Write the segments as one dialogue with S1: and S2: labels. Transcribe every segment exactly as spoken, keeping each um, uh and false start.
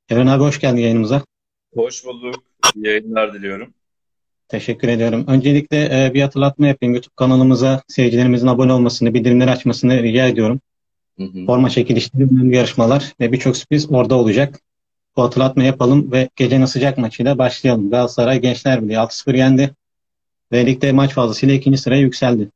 S1: Eren abi hoş geldin yayınımıza.
S2: Hoş bulduk. İyi yayınlar diliyorum.
S1: Teşekkür ediyorum. Öncelikle e, bir hatırlatma yapayım. YouTube kanalımıza seyircilerimizin abone olmasını, bildirimleri açmasını rica ediyorum.
S2: Hı hı.
S1: Forma çekilişleri, önemli yarışmalar ve birçok sürpriz orada olacak. Bu hatırlatma yapalım ve gecenin sıcak maçıyla başlayalım. Galatasaray Gençler Birliği altı sıfır yendi ve ligde maç fazlasıyla ikinci sıraya yükseldi.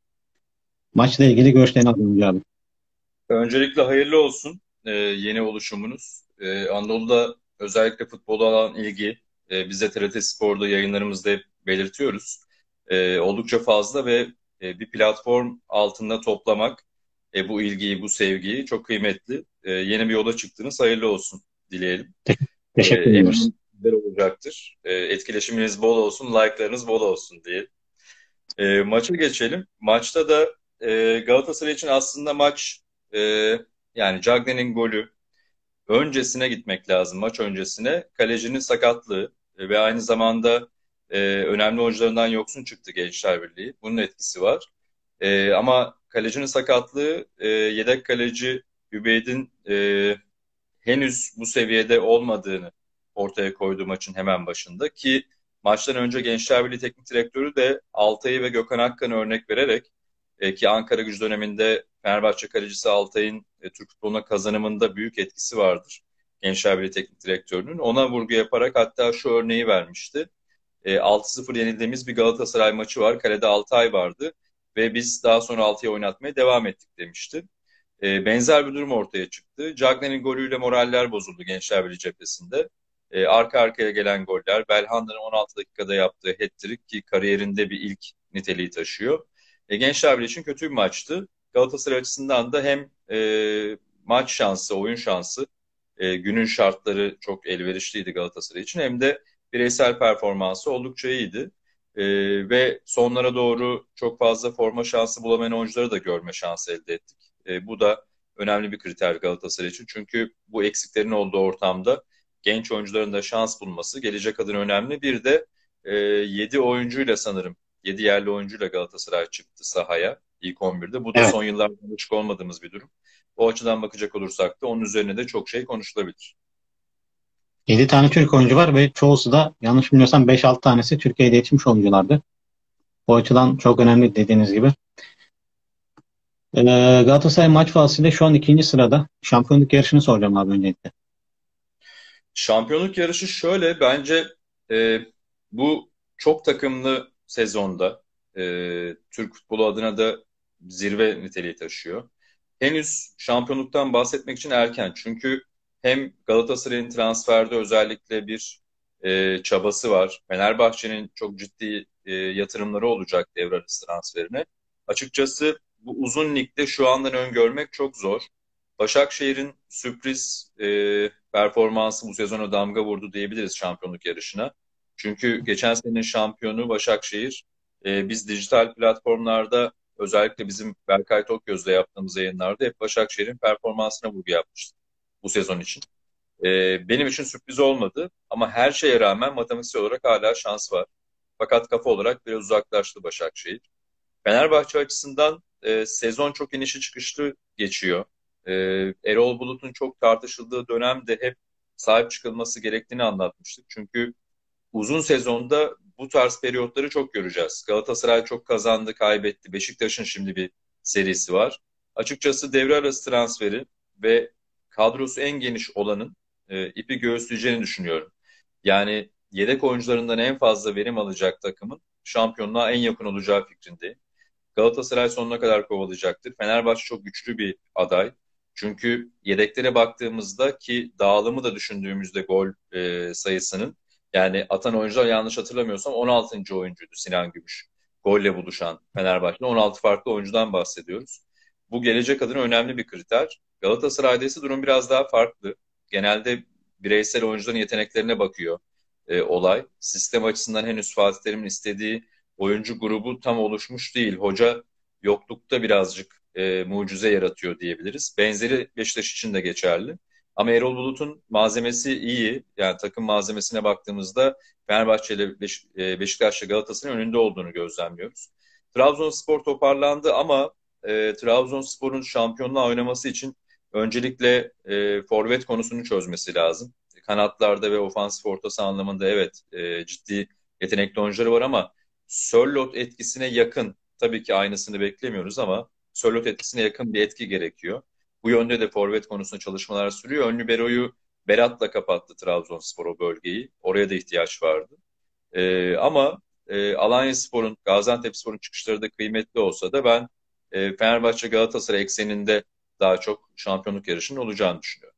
S1: Maçla ilgili görüşlerini alayım abi.
S2: Öncelikle hayırlı olsun e, yeni oluşumunuz. E, Anadolu'da özellikle futbola olan ilgi, e, biz de T R T Spor'da yayınlarımızda hep belirtiyoruz. E, oldukça fazla ve e, bir platform altında toplamak e, bu ilgiyi, bu sevgiyi çok kıymetli. E, yeni bir yola çıktınız, hayırlı olsun dileyelim.
S1: Te-
S2: E,
S1: Teşekkür ediyoruz.
S2: eminim güzel olacaktır. E, etkileşiminiz bol olsun, like'larınız bol olsun diye. E, maça geçelim. Maçta da e, Galatasaray için aslında maç e, yani Cagney'in golü öncesine gitmek lazım. Maç öncesine. Kalecinin sakatlığı e, ve aynı zamanda e, önemli oyuncularından yoksun çıktı Gençler Birliği. Bunun etkisi var. E, ama kalecinin sakatlığı e, yedek kaleci Übeyd'in e, henüz bu seviyede olmadığını ortaya koyduğu maçın hemen başında ki maçtan önce Gençler Birliği Teknik Direktörü de Altay'ı ve Gökhan Akkan'ı örnek vererek e, ki Ankara Gücü döneminde Fenerbahçe kalecisi Altay'ın e, Türk futboluna kazanımında büyük etkisi vardır. Gençler Birliği Teknik Direktörü'nün ona vurgu yaparak hatta şu örneği vermişti. E, altı sıfır yenildiğimiz bir Galatasaray maçı var. Kalede Altay vardı ve biz daha sonra Altay'ı oynatmaya devam ettik demişti. E, benzer bir durum ortaya çıktı. Cagney'in golüyle moraller bozuldu Gençler Birliği cephesinde. E, arka arkaya gelen goller, Belhanda'nın on altı dakikada yaptığı hat-trick ki kariyerinde bir ilk niteliği taşıyor. E, Gençler Birliği için kötü bir maçtı. Galatasaray açısından da hem e, maç şansı, oyun şansı, e, günün şartları çok elverişliydi Galatasaray için hem de bireysel performansı oldukça iyiydi. E, ve sonlara doğru çok fazla forma şansı bulamayan oyuncuları da görme şansı elde ettik. E, bu da önemli bir kriter Galatasaray için. Çünkü bu eksiklerin olduğu ortamda genç oyuncuların da şans bulması gelecek adına önemli. Bir de e, yedi oyuncuyla sanırım yedi yerli oyuncuyla Galatasaray çıktı sahaya ilk on birde. Bu da
S1: Evet.
S2: son yıllarda alışık olmadığımız bir durum. O açıdan bakacak olursak da onun üzerine de çok şey konuşulabilir.
S1: yedi tane Türk oyuncu var ve çoğusu da yanlış bilmiyorsam beş altı tanesi Türkiye'de yetişmiş oyunculardı. O açıdan çok önemli dediğiniz gibi. Ee, Galatasaray maç fasında şu an ikinci sırada. Şampiyonluk yarışını soracağım abi öncelikle.
S2: Şampiyonluk yarışı şöyle bence e, bu çok takımlı sezonda e, Türk futbolu adına da zirve niteliği taşıyor. Henüz şampiyonluktan bahsetmek için erken. Çünkü hem Galatasaray'ın transferde özellikle bir e, çabası var. Fenerbahçe'nin çok ciddi e, yatırımları olacak devre arası transferine. Açıkçası bu uzun ligde şu andan öngörmek çok zor. Başakşehir'in sürpriz e, performansı bu sezona damga vurdu diyebiliriz şampiyonluk yarışına. Çünkü geçen senenin şampiyonu Başakşehir. E, biz dijital platformlarda özellikle bizim Berkay Tokgöz'le yaptığımız yayınlarda hep Başakşehir'in performansına vurgu yapmıştık bu sezon için. E, benim için sürpriz olmadı ama her şeye rağmen matematiksel olarak hala şans var. Fakat kafa olarak biraz uzaklaştı Başakşehir. Fenerbahçe açısından e, sezon çok inişi çıkışlı geçiyor. E, Erol Bulut'un çok tartışıldığı dönemde hep sahip çıkılması gerektiğini anlatmıştık. Çünkü uzun sezonda bu tarz periyotları çok göreceğiz. Galatasaray çok kazandı, kaybetti. Beşiktaş'ın şimdi bir serisi var. Açıkçası devre arası transferi ve kadrosu en geniş olanın e, ipi göğüsleyeceğini düşünüyorum. Yani yedek oyuncularından en fazla verim alacak takımın şampiyonluğa en yakın olacağı fikrindeyim. Galatasaray sonuna kadar kovalayacaktır. Fenerbahçe çok güçlü bir aday. Çünkü yedeklere baktığımızda ki dağılımı da düşündüğümüzde gol e, sayısının yani atan oyuncular yanlış hatırlamıyorsam on altıncı oyuncuydu Sinan Gümüş. Golle buluşan Fenerbahçe'de on altı farklı oyuncudan bahsediyoruz. Bu gelecek adına önemli bir kriter. Galatasaray'da ise durum biraz daha farklı. Genelde bireysel oyuncuların yeteneklerine bakıyor e, olay. Sistem açısından henüz Fatih Terim'in istediği oyuncu grubu tam oluşmuş değil. Hoca yoklukta birazcık e, mucize yaratıyor diyebiliriz. Benzeri Beşiktaş için de geçerli. Ama Erol Bulut'un malzemesi iyi. Yani takım malzemesine baktığımızda Fenerbahçe ile Beş, e, Beşiktaş'la Galatasaray'ın önünde olduğunu gözlemliyoruz. Trabzonspor toparlandı ama e, Trabzonspor'un şampiyonluğa oynaması için öncelikle e, forvet konusunu çözmesi lazım. kanatlarda ve ofansif orta saha anlamında evet e, ciddi yetenekli oyuncuları var ama Sörloth etkisine yakın, tabii ki aynısını beklemiyoruz ama Sörloth etkisine yakın bir etki gerekiyor. Bu yönde de forvet konusunda çalışmalar sürüyor. Ön libero'yu Berat'la kapattı Trabzonspor o bölgeyi. Oraya da ihtiyaç vardı. E, ama e, Alanyaspor'un, Gaziantepspor'un çıkışları da kıymetli olsa da ben e, Fenerbahçe Galatasaray ekseninde daha çok şampiyonluk yarışının olacağını düşünüyorum.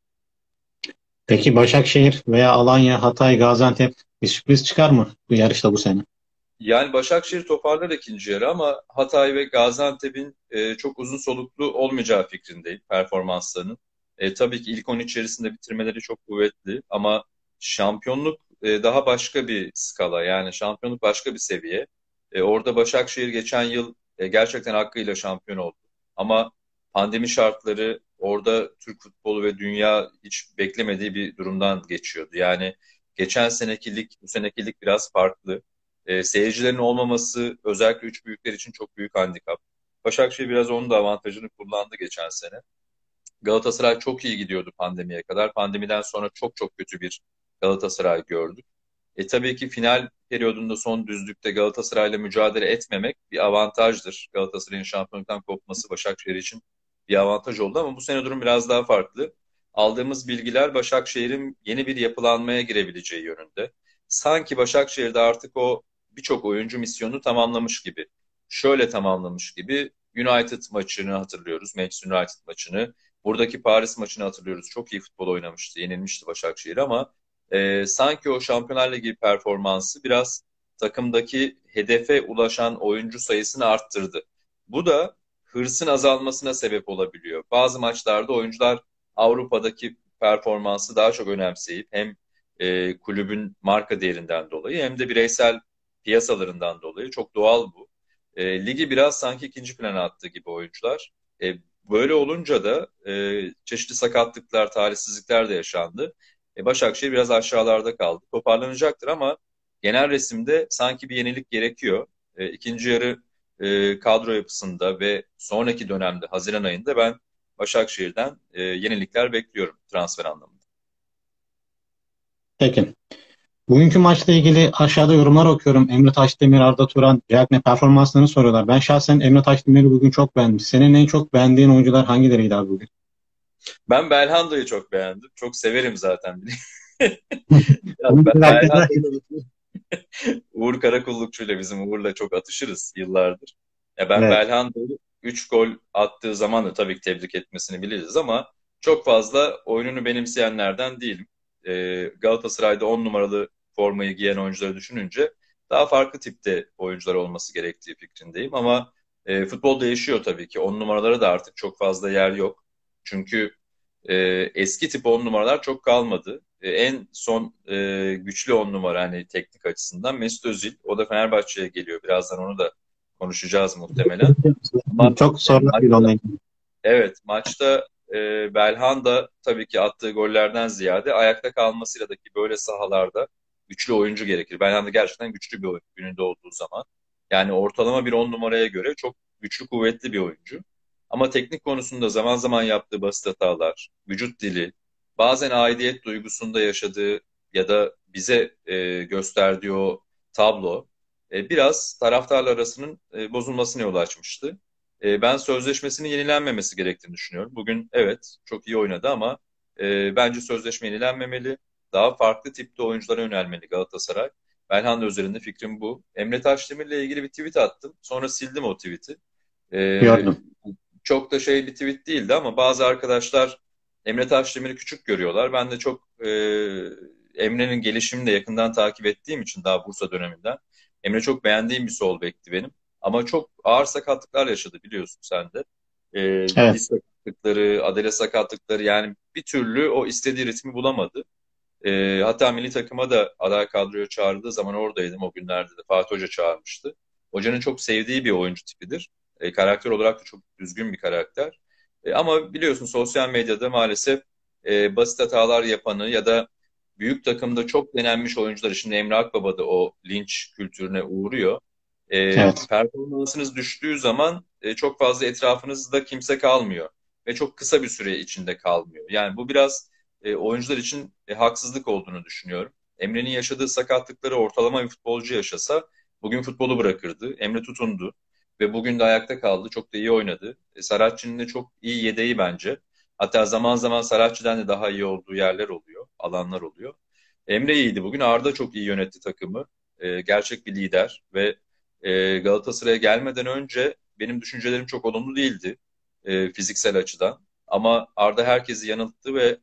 S1: Peki Başakşehir veya Alanya, Hatay, Gaziantep bir sürpriz çıkar mı bu yarışta bu sene?
S2: Yani Başakşehir toparlar ikinci yarı ama Hatay ve Gaziantep'in e, çok uzun soluklu olmayacağı fikrindeyim performanslarının. E, tabii ki ilk on içerisinde bitirmeleri çok kuvvetli ama şampiyonluk e, daha başka bir skala. Yani şampiyonluk başka bir seviye. E, orada Başakşehir geçen yıl e, gerçekten hakkıyla şampiyon oldu. Ama pandemi şartları orada Türk futbolu ve dünya hiç beklemediği bir durumdan geçiyordu. Yani geçen seneki lig bu seneki lig biraz farklı. E, seyircilerin olmaması özellikle üç büyükler için çok büyük handikap. Başakşehir biraz onun da avantajını kullandı geçen sene. Galatasaray çok iyi gidiyordu pandemiye kadar. Pandemiden sonra çok çok kötü bir Galatasaray gördük. E tabii ki final periyodunda son düzlükte Galatasaray'la mücadele etmemek bir avantajdır. Galatasaray'ın şampiyonluktan kopması Başakşehir için bir avantaj oldu ama bu sene durum biraz daha farklı. Aldığımız bilgiler Başakşehir'in yeni bir yapılanmaya girebileceği yönünde. Sanki Başakşehir'de artık o birçok oyuncu misyonu tamamlamış gibi. Şöyle tamamlamış gibi United maçını hatırlıyoruz. Manchester United maçını. Buradaki Paris maçını hatırlıyoruz. Çok iyi futbol oynamıştı. Yenilmişti Başakşehir ama e, sanki o Şampiyonlar Ligi performansı biraz takımdaki hedefe ulaşan oyuncu sayısını arttırdı. Bu da hırsın azalmasına sebep olabiliyor. Bazı maçlarda oyuncular Avrupa'daki performansı daha çok önemseyip hem e, kulübün marka değerinden dolayı hem de bireysel piyasalarından dolayı çok doğal bu. E, ligi biraz sanki ikinci plana attığı gibi oyuncular. E, böyle olunca da e, çeşitli sakatlıklar, talihsizlikler de yaşandı. E, Başakşehir biraz aşağılarda kaldı. Toparlanacaktır ama genel resimde sanki bir yenilik gerekiyor. E, ikinci yarı e, kadro yapısında ve sonraki dönemde Haziran ayında ben Başakşehir'den e, yenilikler bekliyorum transfer anlamında.
S1: Peki. Bugünkü maçla ilgili aşağıda yorumlar okuyorum. Emre Taşdemir, Arda Turan, Cagney performanslarını soruyorlar. Ben şahsen Emre Taşdemir'i bugün çok beğendim. Senin en çok beğendiğin oyuncular hangileriydi abi bugün?
S2: Ben Belhanda'yı çok beğendim. Çok severim zaten. Ya
S1: Bugün
S2: Be-
S1: hakkında
S2: Belhanda'yı Uğur Karakullukçu'yla bizim Uğur'la çok atışırız yıllardır. Ya ben
S1: evet.
S2: Belhanda'yı üç gol attığı zaman da tabii ki tebrik etmesini biliriz ama çok fazla oyununu benimseyenlerden değilim. Ee, Galatasaray'da on numaralı formayı giyen oyuncuları düşününce daha farklı tipte oyuncular olması gerektiği fikrindeyim ama e, futbol değişiyor tabii ki. On numaralara da artık çok fazla yer yok. Çünkü e, eski tip on numaralar çok kalmadı. E, en son e, güçlü on numara hani teknik açısından Mesut Özil. O da Fenerbahçe'ye geliyor. Birazdan onu da konuşacağız muhtemelen. Ama
S1: Çok
S2: e,
S1: sorular geliyor
S2: maçta,
S1: onunla ilgili.
S2: evet maçta e, Belhanda tabii ki attığı gollerden ziyade ayakta kalmasıyla da ki böyle sahalarda güçlü oyuncu gerekir. Belhanda gerçekten güçlü bir oyuncu gününde olduğu zaman. Yani ortalama bir on numaraya göre çok güçlü kuvvetli bir oyuncu. Ama teknik konusunda zaman zaman yaptığı basit hatalar, vücut dili, bazen aidiyet duygusunda yaşadığı ya da bize e, gösterdiği o tablo e, biraz taraftarlar arasının e, bozulmasına yol açmıştı. E, ben sözleşmesinin yenilenmemesi gerektiğini düşünüyorum. Bugün evet çok iyi oynadı ama e, bence sözleşme yenilenmemeli. Daha farklı tipte oyunculara yönelmeli Galatasaray. Belhanda üzerinde fikrim bu. Emre Taşdemir'le ilgili bir tweet attım. Sonra sildim o tweet'i. E,
S1: Gördüm.
S2: çok da şey bir tweet değildi ama bazı arkadaşlar Emre Taşdemir'i küçük görüyorlar. Ben de çok e, Emre'nin gelişimini de yakından takip ettiğim için daha Bursa döneminden. Emre çok beğendiğim bir sol bekti benim. Ama çok ağır sakatlıklar yaşadı biliyorsun sen de. E,
S1: Evet.
S2: diz sakatlıkları, adele sakatlıkları yani bir türlü o istediği ritmi bulamadı. E, hatta milli takıma da aday kadroya çağrıldığı zaman oradaydım o günlerde de. Fatih Hoca çağırmıştı. Hocanın çok sevdiği bir oyuncu tipidir. E, karakter olarak da çok düzgün bir karakter. E, ama biliyorsun sosyal medyada maalesef e, basit hatalar yapanı ya da büyük takımda çok denenmiş oyuncular, şimdi Emre Akbaba da o linç kültürüne uğruyor. E,
S1: Evet.
S2: performansınız düştüğü zaman e, çok fazla etrafınızda kimse kalmıyor ve çok kısa bir süre içinde kalmıyor. Yani bu biraz e, oyuncular için e, haksızlık olduğunu düşünüyorum. Emre'nin yaşadığı sakatlıkları ortalama bir futbolcu yaşasa bugün futbolu bırakırdı. Emre tutundu ve bugün de ayakta kaldı. Çok da iyi oynadı. E, Saratçı'nın de çok iyi yedeği bence. Hatta zaman zaman Saratçı'dan da daha iyi olduğu yerler oluyor, alanlar oluyor. Emre iyiydi bugün. Arda çok iyi yönetti takımı. E, gerçek bir lider ve e, Galatasaray'a gelmeden önce benim düşüncelerim çok olumlu değildi e, fiziksel açıdan. Ama Arda herkesi yanılttı ve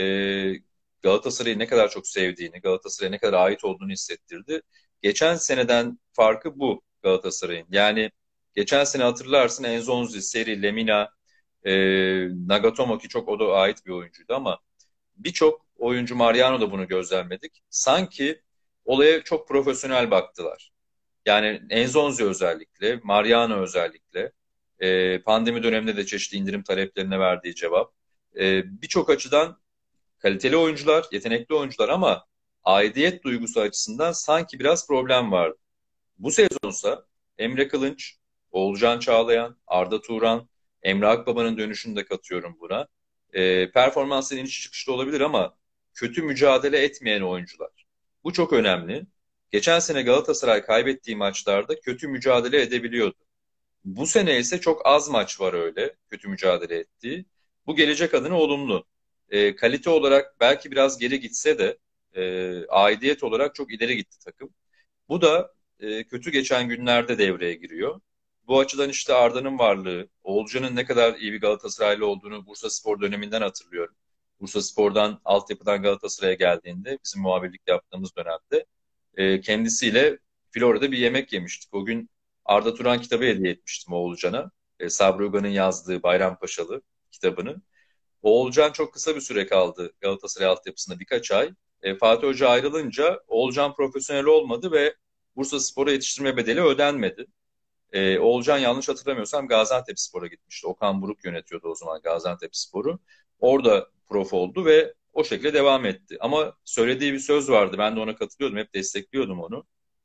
S2: e, Galatasaray'ı ne kadar çok sevdiğini, Galatasaray'a ne kadar ait olduğunu hissettirdi. Geçen seneden farkı bu Galatasaray'ın. Yani geçen sene hatırlarsın Enzonzi, Seri, Lemina, e, Nagatomo ki çok o da ait bir oyuncuydu ama birçok oyuncu Mariano da bunu gözlemledik. Sanki olaya çok profesyonel baktılar. Yani Enzonzi özellikle, Mariano özellikle, e, pandemi döneminde de çeşitli indirim taleplerine verdiği cevap. E, birçok açıdan kaliteli oyuncular, yetenekli oyuncular ama aidiyet duygusu açısından sanki biraz problem vardı. Bu sezonsa Emre Kılınç, Oğulcan Çağlayan, Arda Turan, Emre Akbaba'nın dönüşünü de katıyorum buna. E, performansın iniş çıkışlı olabilir ama kötü mücadele etmeyen oyuncular. Bu çok önemli. Geçen sene Galatasaray kaybettiği maçlarda kötü mücadele edebiliyordu. Bu sene ise çok az maç var öyle kötü mücadele ettiği. Bu gelecek adına olumlu. E, kalite olarak belki biraz geri gitse de e, aidiyet olarak çok ileri gitti takım. Bu da e, kötü geçen günlerde devreye giriyor. Bu açıdan işte Arda'nın varlığı, Oğulcan'ın ne kadar iyi bir Galatasaraylı olduğunu Bursaspor döneminden hatırlıyorum. Bursaspor'dan, altyapıdan Galatasaray'a geldiğinde, bizim muhabirlik yaptığımız dönemde e, kendisiyle Florya'da bir yemek yemiştik. O gün Arda Turan kitabı hediye etmiştim Oğulcan'a. E, Sabri Uga'nın yazdığı Bayrampaşalı kitabını. Oğulcan çok kısa bir süre kaldı Galatasaray altyapısında birkaç ay. E, Fatih Hoca ayrılınca Oğulcan profesyonel olmadı ve Bursaspor'a yetiştirme bedeli ödenmedi. E, Oğulcan yanlış hatırlamıyorsam Gaziantepspor'a gitmişti. Okan Buruk yönetiyordu o zaman Gaziantepspor'u. Orada prof oldu ve o şekilde devam etti. Ama söylediği bir söz vardı. Ben de ona katılıyordum. Hep destekliyordum onu.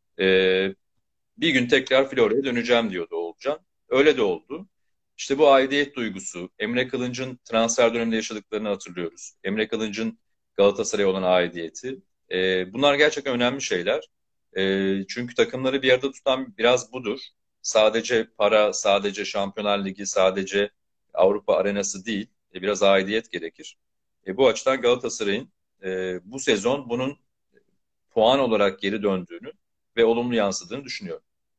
S2: E, Bir gün tekrar Florya'ya döneceğim diyordu Oğulcan. Öyle de oldu. İşte bu aidiyet duygusu, Emre Kılınç'ın transfer döneminde yaşadıklarını hatırlıyoruz. Emre Kılınç'ın Galatasaray'a olan aidiyeti. E, bunlar gerçekten önemli şeyler. E, çünkü takımları bir arada tutan biraz budur. Sadece para, sadece Şampiyonlar Ligi, sadece Avrupa arenası değil. E, biraz aidiyet gerekir. E, bu açıdan Galatasaray'ın e, bu sezon bunun puan olarak geri döndüğünü ve olumlu yansıdığını düşünüyorum.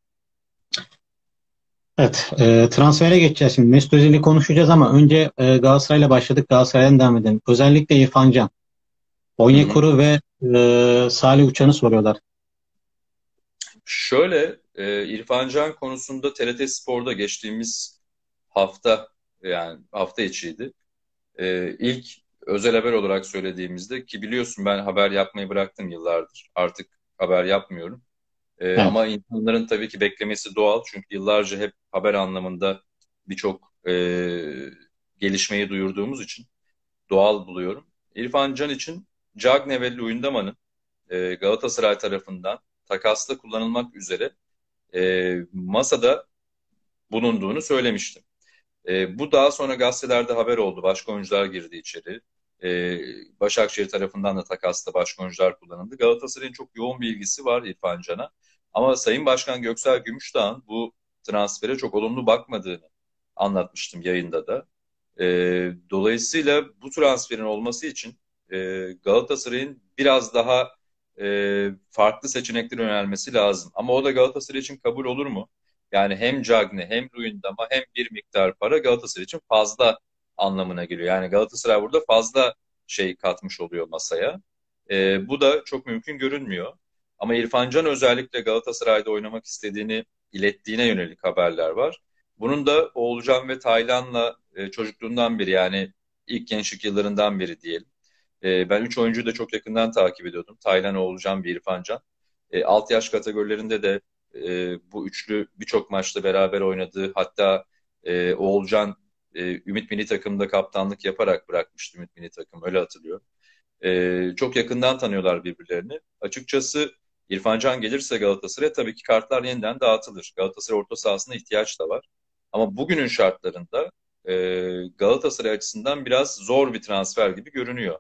S1: Evet, e, transfere geçeceğiz şimdi. Mesut Özil'i konuşacağız ama önce e, Galatasaray'la başladık. Galatasaray'dan devam edelim. Özellikle İrfan Can,
S2: Hı hı.
S1: Onyekuru ve e, Salih Uçan'ı soruyorlar.
S2: Şöyle, e, İrfan Can konusunda T R T Spor'da geçtiğimiz hafta, yani hafta içiydi. E, ilk özel haber olarak söylediğimizde ki biliyorsun ben haber yapmayı bıraktım yıllardır. Artık haber yapmıyorum. E,
S1: Evet.
S2: ama insanların tabii ki beklemesi doğal. Çünkü yıllarca hep haber anlamında birçok e, gelişmeyi duyurduğumuz için doğal buluyorum. İrfan Can için Cagne ve Luyendama'nın e, Galatasaray tarafından takasla kullanılmak üzere e, masada bulunduğunu söylemiştim. E, bu daha sonra gazetelerde haber oldu. Başka oyuncular girdi içeri. E, Başakşehir tarafından da takasta başka oyuncular kullanıldı. Galatasaray'ın çok yoğun bir ilgisi var İrfan Can'a. Ama Sayın Başkan Göksel Gümüşdağ'ın bu transfere çok olumlu bakmadığını anlatmıştım yayında da. E, Dolayısıyla bu transferin olması için e, Galatasaray'ın biraz daha e, farklı seçeneklere yönelmesi lazım. Ama o da Galatasaray için kabul olur mu? Yani hem Cagne hem Luyendama hem bir miktar para Galatasaray için fazla anlamına geliyor. Yani Galatasaray burada fazla şey katmış oluyor masaya. E, bu da çok mümkün görünmüyor. Ama İrfan Can özellikle Galatasaray'da oynamak istediğini ilettiğine yönelik haberler var. Bunun da Oğulcan ve Taylan'la e, çocukluğundan beri yani ilk gençlik yıllarından beri diyelim. E, ben üç oyuncuyu da çok yakından takip ediyordum. Taylan, Oğulcan, bir İrfan Can. E, alt yaş kategorilerinde de e, bu üçlü birçok maçta beraber oynadığı hatta e, Oğulcan e, Ümit Milli Takım'da kaptanlık yaparak bırakmıştı Ümit Milli Takım öyle hatırlıyorum. E, çok yakından tanıyorlar birbirlerini. Açıkçası İrfan Can gelirse Galatasaray'a tabii ki kartlar yeniden dağıtılır. Galatasaray orta sahasına ihtiyaç da var. Ama bugünün şartlarında e, Galatasaray açısından biraz zor bir transfer gibi görünüyor.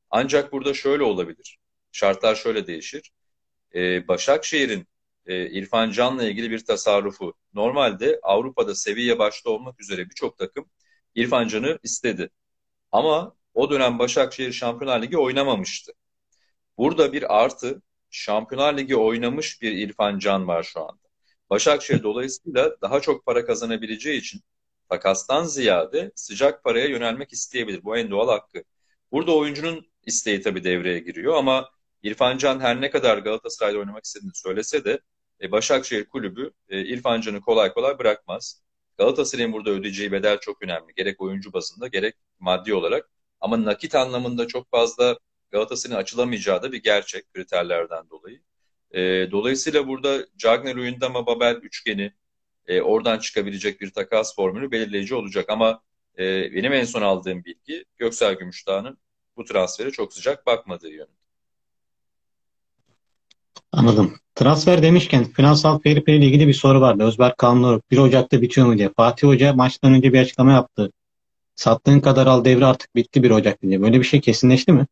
S2: Ancak burada şöyle olabilir. Şartlar şöyle değişir. Ee, Başakşehir'in e, İrfan Can'la ilgili bir tasarrufu. Normalde Avrupa'da seviye başta olmak üzere birçok takım İrfan Can'ı istedi. Ama o dönem Başakşehir Şampiyonlar Ligi oynamamıştı. Burada bir artı, Şampiyonlar Ligi oynamış bir İrfan Can var şu anda. Başakşehir dolayısıyla daha çok para kazanabileceği için takastan ziyade sıcak paraya yönelmek isteyebilir. Bu en doğal hakkı. Burada oyuncunun isteği tabii devreye giriyor ama İrfan Can her ne kadar Galatasaray'da oynamak istediğini söylese de e, Başakşehir kulübü e, İrfan Can'ı kolay kolay bırakmaz. Galatasaray'ın burada ödeyeceği bedel çok önemli. Gerek oyuncu bazında gerek maddi olarak. Ama nakit anlamında çok fazla Galatasaray'ın açılamayacağı da bir gerçek kriterlerden dolayı. E, dolayısıyla burada Cagney, Luyendama, Babel üçgeni e, oradan çıkabilecek bir takas formülü belirleyici olacak. Ama e, benim en son aldığım bilgi Göksel Gümüşdağ'ın bu transfere çok sıcak bakmadığı yönünde.
S1: Anladım. Transfer demişken finansal fair play ile ilgili bir soru vardı. Özberk Kanlıoruk bir Ocak'ta bitiyor mu diye. Fatih Hoca maçtan önce bir açıklama yaptı. Sattığın kadar al devre artık bitti bir Ocak diye. Böyle bir şey kesinleşti mi?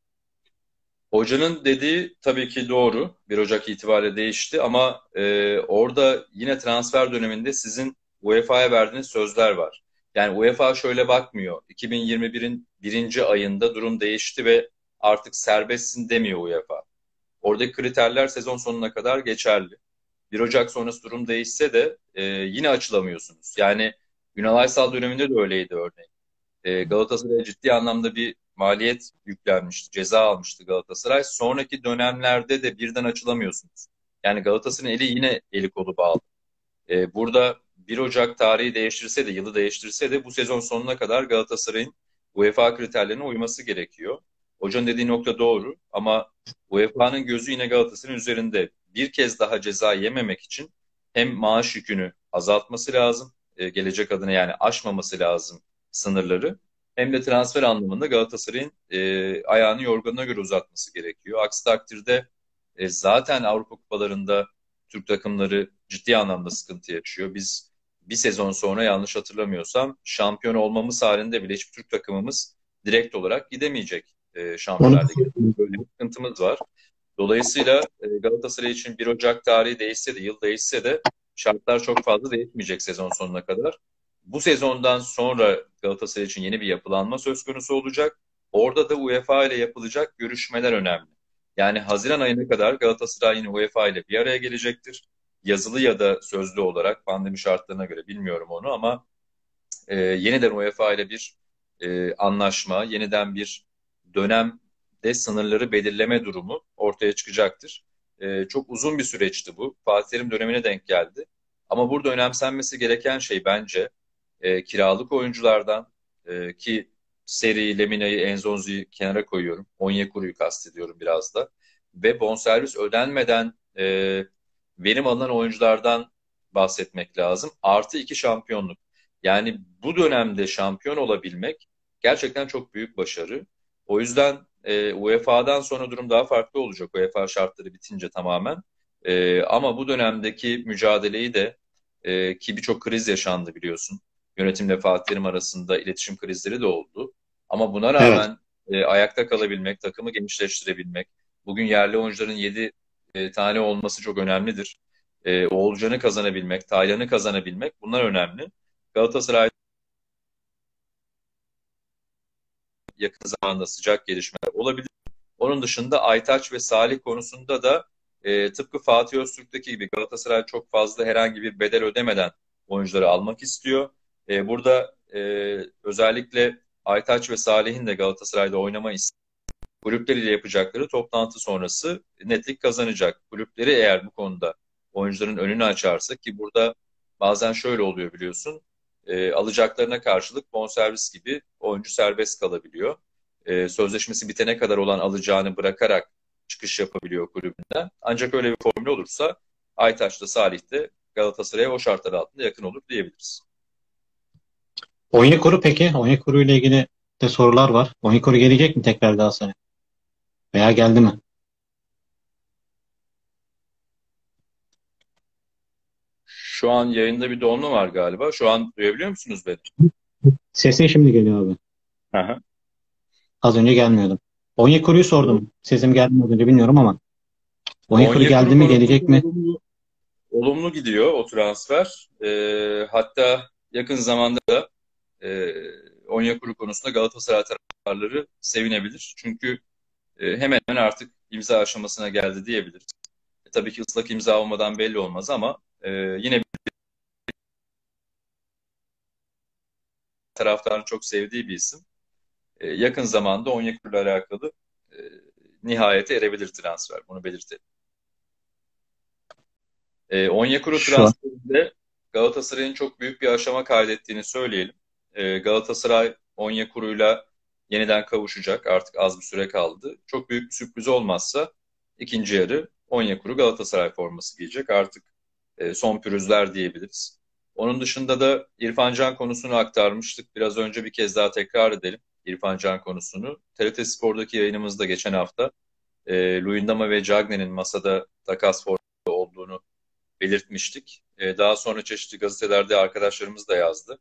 S2: Hocanın dediği tabii ki doğru. bir Ocak itibariyle değişti ama e, orada yine transfer döneminde sizin U E F A'ya verdiğiniz sözler var. Yani U E F A şöyle bakmıyor. iki bin yirmi birin birinci ayında durum değişti ve artık serbestsin demiyor U E F A. Oradaki kriterler sezon sonuna kadar geçerli. bir Ocak sonrası durum değişse de e, yine açılamıyorsunuz. Yani Ünal Aysal döneminde de öyleydi örneğin. E, Galatasaray'a ciddi anlamda bir maliyet yüklenmişti, ceza almıştı Galatasaray. Sonraki dönemlerde de birden açılamıyorsunuz. Yani Galatasaray'ın eli yine eli kolu bağlı. E, burada bir Ocak tarihi değiştirse de, yılı değiştirse de bu sezon sonuna kadar Galatasaray'ın U E F A kriterlerine uyması gerekiyor. Hocanın dediği nokta doğru ama U E F A'nın gözü yine Galatasaray'ın üzerinde. Bir kez daha ceza yememek için hem maaş yükünü azaltması lazım, e, gelecek adına yani aşmaması lazım sınırları. Hem de transfer anlamında Galatasaray'ın e, ayağını yorganına göre uzatması gerekiyor. Aksi takdirde e, zaten Avrupa kupalarında Türk takımları ciddi anlamda sıkıntı yaşıyor. Biz bir sezon sonra yanlış hatırlamıyorsam şampiyon olmamız halinde bile hiçbir Türk takımımız direkt olarak gidemeyecek e,
S1: Onu
S2: Şampiyonlar Ligi'ne. Böyle bir sıkıntımız var. Dolayısıyla e, Galatasaray için bir Ocak tarihi değişse de, yıl değişse de şartlar çok fazla değişmeyecek sezon sonuna kadar. Bu sezondan sonra Galatasaray için yeni bir yapılanma söz konusu olacak. Orada da U E F A ile yapılacak görüşmeler önemli. Yani Haziran ayına kadar Galatasaray yine U E F A ile bir araya gelecektir. Yazılı ya da sözlü olarak pandemi şartlarına göre bilmiyorum onu ama e, yeniden U E F A ile bir e, anlaşma, yeniden bir dönemde sınırları belirleme durumu ortaya çıkacaktır. E, çok uzun bir süreçti bu. Fatih Terim dönemine denk geldi. Ama burada önemsenmesi gereken şey bence e, kiralık oyunculardan e, ki Seri, Lemina'yı, Enzonzi'yi kenara koyuyorum. Onyekuru'yu kastediyorum biraz da. Ve bonservis ödenmeden e, verim alınan oyunculardan bahsetmek lazım. Artı iki şampiyonluk. Yani bu dönemde şampiyon olabilmek gerçekten çok büyük başarı. O yüzden e, U E F A'dan sonra durum daha farklı olacak. U E F A şartları bitince tamamen. E, ama bu dönemdeki mücadeleyi de e, ki birçok kriz yaşandı biliyorsun. Yönetimle Fatih Terim arasında iletişim krizleri de oldu. Ama buna
S1: Evet.
S2: rağmen e, ayakta kalabilmek, takımı genişleştirebilmek, bugün yerli oyuncuların yedi e, tane olması çok önemlidir. E, Oğulcan'ı kazanabilmek, Taylan'ı kazanabilmek bunlar önemli. Galatasaray yakın zamanda sıcak gelişmeler olabilir. Onun dışında Aytaç ve Salih konusunda da e, tıpkı Fatih Öztürk'teki gibi Galatasaray çok fazla herhangi bir bedel ödemeden oyuncuları almak istiyor. E, burada e, özellikle Aytaç ve Salih'in de Galatasaray'da oynama isteği kulüpleriyle yapacakları toplantı sonrası netlik kazanacak. Kulüpleri eğer bu konuda oyuncuların önünü açarsa ki burada bazen şöyle oluyor biliyorsun. E, alacaklarına karşılık bonservis gibi oyuncu serbest kalabiliyor. E, sözleşmesi bitene kadar olan alacağını bırakarak çıkış yapabiliyor kulübünden. Ancak öyle bir formül olursa Aytaç'ta Salih de Galatasaray'a o şartlar altında yakın olur diyebiliriz.
S1: Onyekuru peki? Onyekuru ile ilgili de sorular var. Onyekuru gelecek mi tekrar Galatasaray'a? Veya geldi mi?
S2: Şu an yayında bir donma var galiba. Şu an duyabiliyor musunuz beni?
S1: Sesin şimdi geliyor abi.
S2: Hı hı.
S1: Az önce gelmiyordu. Onyekuru'yu sordum. Sesim geldi mi az önce bilmiyorum ama. Onyekuru geldi
S2: Onyekuru
S1: mi, gelecek
S2: konusunda
S1: mi?
S2: olumlu, olumlu gidiyor o transfer. Ee, hatta yakın zamanda da e, Onyekuru konusunda Galatasaray taraftarları sevinebilir. Çünkü e, hemen hemen artık imza aşamasına geldi diyebiliriz. E, tabii ki ıslak imza olmadan belli olmaz ama e, yine bir taraftarın çok sevdiği bir isim. E, yakın zamanda Onyekuru ile alakalı e, nihayete erebilir transfer. Bunu belirtelim. E, Onyekuru
S1: Şu an.
S2: transferinde Galatasaray'ın çok büyük bir aşama kaydettiğini söyleyelim. E, Galatasaray Onyekuru'yla yeniden kavuşacak. Artık az bir süre kaldı. Çok büyük bir sürpriz olmazsa ikinci yarı Onyekuru Galatasaray forması giyecek. Artık e, son pürüzler diyebiliriz. Onun dışında da İrfan Can konusunu aktarmıştık. Biraz önce bir kez daha tekrar edelim İrfan Can konusunu. T R T Spor'daki yayınımızda geçen hafta e, Luyendama ve Cagney'in masada takas forması olduğunu belirtmiştik. E, daha sonra çeşitli gazetelerde arkadaşlarımız da yazdı.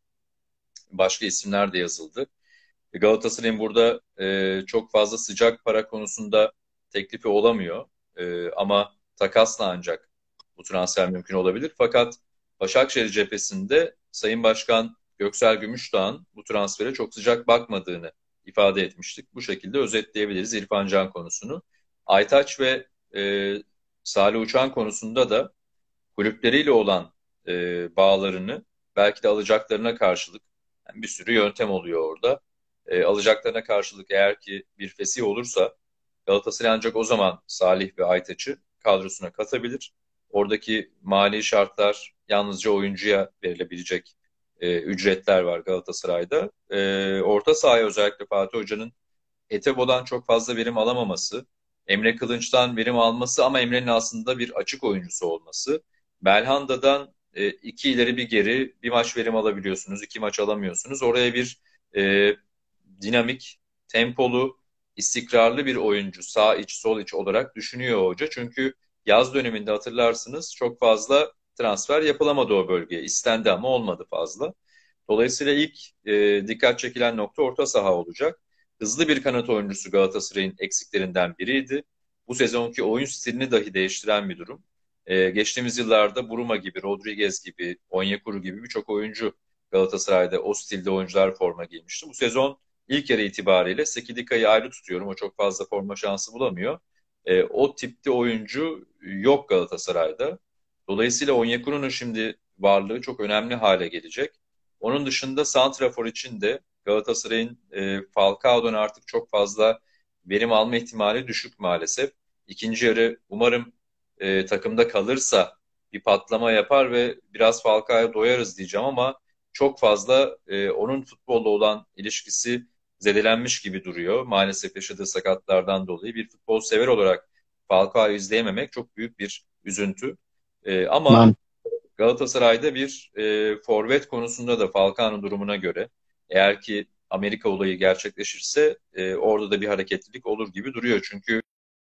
S2: Başka isimler de yazıldı. E, Galatasaray'ın burada e, çok fazla sıcak para konusunda teklifi olamıyor. E, ama takasla ancak bu transfer mümkün olabilir. Fakat Başakşehir cephesinde Sayın Başkan Göksel Gümüşdağ'ın bu transfere çok sıcak bakmadığını ifade etmiştik. Bu şekilde özetleyebiliriz İrfan Can konusunu. Aytaç ve e, Salih Uçan konusunda da kulüpleriyle olan e, bağlarını belki de alacaklarına karşılık yani bir sürü yöntem oluyor orada. E, alacaklarına karşılık eğer ki bir fesih olursa Galatasaray ancak o zaman Salih ve Aytaç'ı kadrosuna katabilir. Oradaki mali şartlar yalnızca oyuncuya verilebilecek e, ücretler var Galatasaray'da. E, orta sahaya özellikle Fatih Hoca'nın Etebo'dan çok fazla verim alamaması, Emre Kılınç'tan verim alması ama Emre'nin aslında bir açık oyuncusu olması. Belhanda'dan e, iki ileri bir geri bir maç verim alabiliyorsunuz, iki maç alamıyorsunuz. Oraya bir e, dinamik, tempolu, istikrarlı bir oyuncu sağ iç sol iç olarak düşünüyor hoca. Çünkü yaz döneminde hatırlarsınız çok fazla transfer yapılamadı o bölgeye. İstendi ama olmadı fazla. Dolayısıyla ilk e, dikkat çekilen nokta orta saha olacak. Hızlı bir kanat oyuncusu Galatasaray'ın eksiklerinden biriydi. Bu sezonki oyun stilini dahi değiştiren bir durum. Ee, geçtiğimiz yıllarda Buruma gibi, Rodriguez gibi, Onyekuru gibi birçok oyuncu Galatasaray'da o stilde oyuncular forma giymişti. Bu sezon ilk yarı itibariyle Sekidika'yı ayrı tutuyorum. O çok fazla forma şansı bulamıyor. Ee, o tipte oyuncu yok Galatasaray'da. Dolayısıyla Onyekuru'nun şimdi varlığı çok önemli hale gelecek. Onun dışında santrafor için de Galatasaray'ın e, Falcao'dan artık çok fazla verim alma ihtimali düşük maalesef. İkinci yarı umarım e, takımda kalırsa bir patlama yapar ve biraz Falcao'ya doyarız diyeceğim ama çok fazla e, onun futbolla olan ilişkisi zedelenmiş gibi duruyor. Maalesef yaşadığı sakatlardan dolayı bir futbol sever olarak Falcao'yu izleyememek çok büyük bir üzüntü. E, ama
S1: Ben
S2: Galatasaray'da bir e, forvet konusunda da Falcao'nun durumuna göre eğer ki Amerika olayı gerçekleşirse e, orada da bir hareketlilik olur gibi duruyor. Çünkü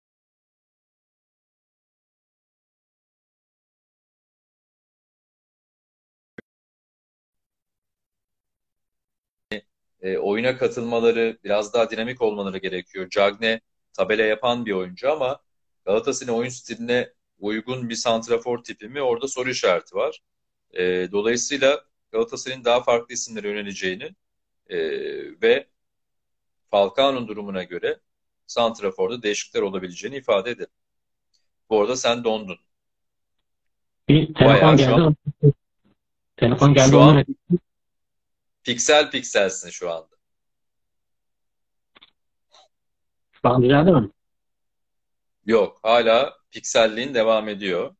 S2: e, oyuna katılmaları, biraz daha dinamik olmaları gerekiyor. Cagne tabela yapan bir oyuncu ama Galatasaray'ın oyun stiline uygun bir santrafor tipi mi orada soru işareti var. E, dolayısıyla Galatasaray'ın daha farklı isimlere yöneleceğini e, ve Falcao'nun durumuna göre santraforda değişiklikler olabileceğini ifade eder. Bu arada sen dondun.
S1: bir telefon
S2: Bayağı şu an
S1: geldi. Telefon geldi
S2: şu
S1: onu
S2: an
S1: red-
S2: piksel pikselsin şu anda.
S1: Şu an düzeldi mi?
S2: Yok, hala pikselliğin devam ediyor.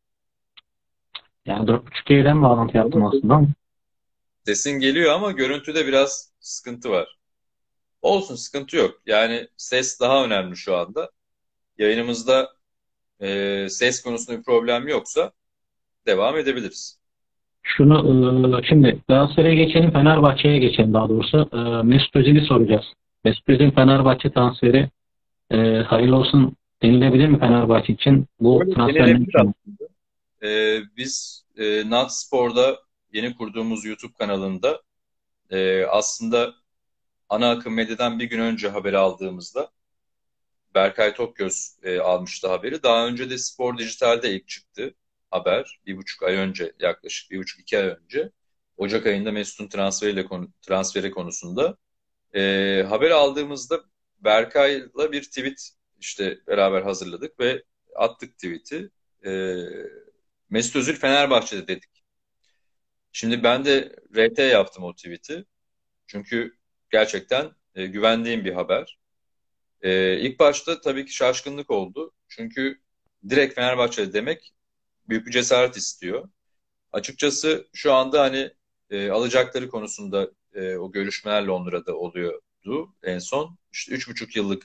S1: Yani dört buçuk G'den bağlantı yaptım aslında ama.
S2: Sesin geliyor ama görüntüde biraz sıkıntı var. Olsun, sıkıntı yok. Yani ses daha önemli şu anda. Yayınımızda e, ses konusunda bir problem yoksa devam edebiliriz.
S1: Şunu e, şimdi Galatasaray'a geçelim, Fenerbahçe'ye geçelim daha doğrusu. E, Mesut Özil'i soracağız. Mesut Özil Fenerbahçe transferi e, hayırlı olsun denilebilir mi Fenerbahçe için? Bu
S2: Öyle
S1: transfer ne
S2: denilebilir
S1: için?
S2: aslında. E, biz e, Nat Spor'da yeni kurduğumuz YouTube kanalında e, aslında ana akım medyadan bir gün önce haber aldığımızda Berkay Tokgöz e, almıştı haberi. Daha önce de Spor Dijital'de ilk çıktı haber. Bir buçuk ay önce, yaklaşık bir buçuk iki ay önce. Ocak ayında Mesut'un transferiyle konu, transferi konusunda. E, haber aldığımızda Berkay'la bir tweet işte beraber hazırladık ve attık tweet'i. E, Mesut Özil Fenerbahçe'de dedik. Şimdi ben de R T yaptım o tweet'i. Çünkü gerçekten e, güvendiğim bir haber. E, ilk başta tabii ki şaşkınlık oldu. Çünkü direkt Fenerbahçe demek büyük bir cesaret istiyor. Açıkçası şu anda hani e, alacakları konusunda e, o görüşmeler Londra'da oluyordu en son. İşte üç buçuk yıllık.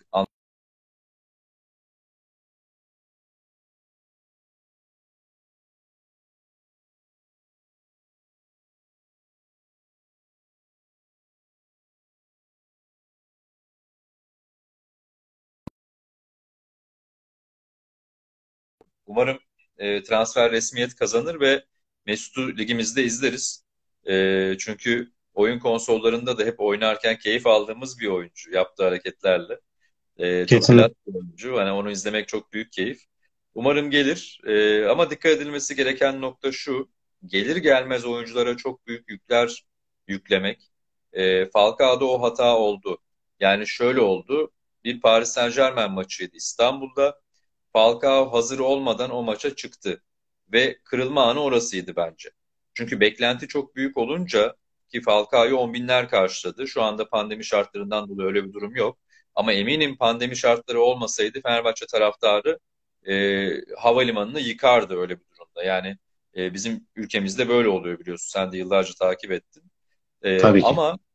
S2: Umarım e, transfer resmiyet kazanır ve Mesut'u ligimizde izleriz. E, çünkü oyun konsollarında da hep oynarken keyif aldığımız bir oyuncu yaptığı hareketlerle. E, çok klas
S1: Kesinlikle.
S2: bir oyuncu. Hani onu izlemek çok büyük keyif. Umarım gelir. E, ama dikkat edilmesi gereken nokta şu. Gelir gelmez oyunculara çok büyük yükler yüklemek. E, Falcao'da o hata oldu. Yani şöyle oldu. Bir Paris Saint-Germain maçıydı İstanbul'da. Falcao hazır olmadan o maça çıktı. Ve kırılma anı orasıydı bence. Çünkü beklenti çok büyük olunca ki Falcao'yu on binler karşıladı. Şu anda pandemi şartlarından dolayı öyle bir durum yok. Ama eminim pandemi şartları olmasaydı Fenerbahçe taraftarı e, havalimanını yıkardı öyle bir durumda. Yani e, bizim ülkemizde böyle oluyor biliyorsun. Sen de yıllarca takip ettin. E,
S1: Tabii ki.
S2: ama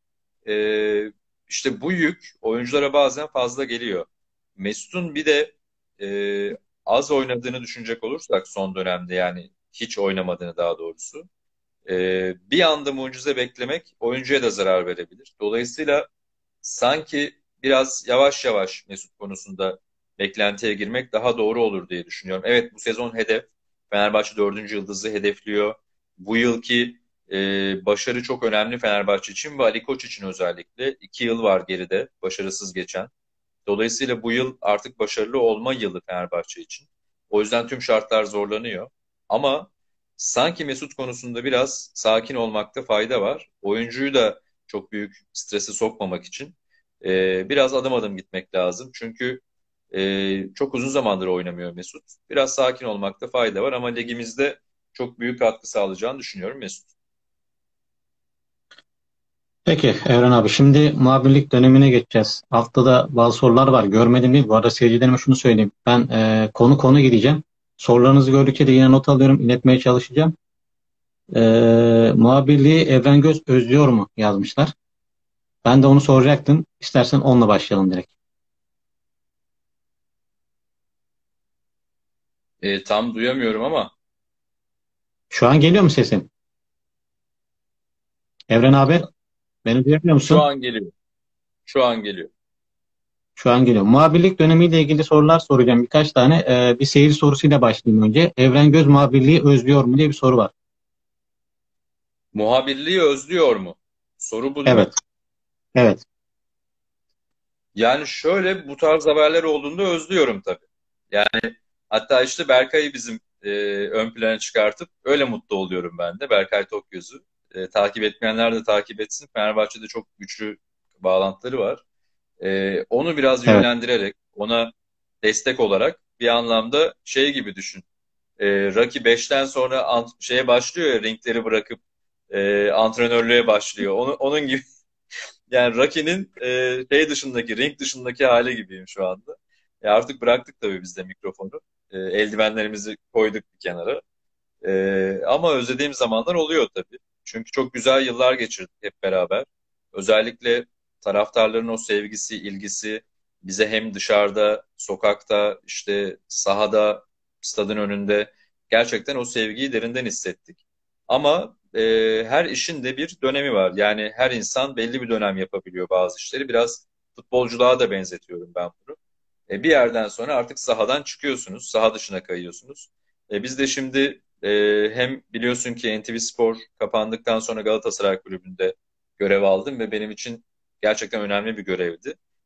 S2: e, işte bu yük oyunculara bazen fazla geliyor. Mesut'un bir de e, az oynadığını düşünecek olursak son dönemde yani hiç oynamadığını daha doğrusu. E, bir anda mucize beklemek oyuncuya da zarar verebilir. Dolayısıyla sanki biraz yavaş yavaş Mesut konusunda beklentiye girmek daha doğru olur diye düşünüyorum. Evet bu sezon hedef. Fenerbahçe dördüncü yıldızı hedefliyor. Bu yılki e, başarı çok önemli Fenerbahçe için ve Ali Koç için özellikle. İki yıl var geride başarısız geçen. Dolayısıyla bu yıl artık başarılı olma yılı Fenerbahçe için. O yüzden tüm şartlar zorlanıyor. Ama sanki Mesut konusunda biraz sakin olmakta fayda var. Oyuncuyu da çok büyük strese sokmamak için e, biraz adım adım gitmek lazım. Çünkü e, çok uzun zamandır oynamıyor Mesut. Biraz sakin olmakta fayda var ama ligimizde çok büyük katkı sağlayacağını düşünüyorum Mesut.
S1: Peki Evren abi, şimdi muhabirlik dönemine geçeceğiz. Haftada bazı sorular var. Görmedim değil. Bu arada seyircilerime şunu söyleyeyim. Ben e, konu konu gideceğim. Sorularınızı gördükçe de yine not alıyorum. İletmeye çalışacağım. E, muhabirliği Evren Göz özlüyor mu yazmışlar. Ben de onu soracaktım. İstersen onunla başlayalım direkt.
S2: E, tam duyamıyorum ama
S1: Şu an geliyor mu sesim? Evren abi, beni duyabiliyor
S2: şu
S1: musun?
S2: an geliyor. Şu an geliyor.
S1: Şu an geliyor. Muhabirlik dönemiyle ilgili sorular soracağım. Birkaç tane. E, bir seyir sorusuyla başlayayım önce. Evren Göz muhabirliği özlüyor mu diye bir soru var.
S2: Muhabirliği özlüyor mu? Soru bu değil mi?
S1: Evet. Evet.
S2: Yani şöyle bu tarz haberler olduğunda özlüyorum tabii. Yani hatta işte Berkay'ı bizim e, ön plana çıkartıp öyle mutlu oluyorum ben de. Berkay Tokgöz'ü. E, takip etmeyenler de takip etsin. Fenerbahçe'de çok güçlü bağlantıları var. E, onu biraz
S1: Evet.
S2: yönlendirerek, ona destek olarak bir anlamda şey gibi düşün. E, Rocky beşten sonra ant- şeye başlıyor ya ringleri bırakıp e, antrenörlüğe başlıyor. Onu, onun gibi yani Rocky'nin e, şey dışındaki, ring dışındaki hali gibiyim şu anda. E, artık bıraktık tabii biz de mikrofonu. E, eldivenlerimizi koyduk bir kenara. E, ama özlediğim zamanlar oluyor tabii. Çünkü çok güzel yıllar geçirdik hep beraber. Özellikle taraftarların o sevgisi, ilgisi bize hem dışarıda, sokakta, işte sahada, stadın önünde gerçekten o sevgiyi derinden hissettik. Ama e, her işin de bir dönemi var. Yani her insan belli bir dönem yapabiliyor bazı işleri. Biraz futbolculuğa da benzetiyorum ben bunu. E, bir yerden sonra artık sahadan çıkıyorsunuz, saha dışına kayıyorsunuz. E, biz de şimdi e, hem biliyorsun ki N T V Spor kapandıktan sonra Galatasaray Kulübü'nde görev aldım ve benim için gerçekten önemli bir görevdi.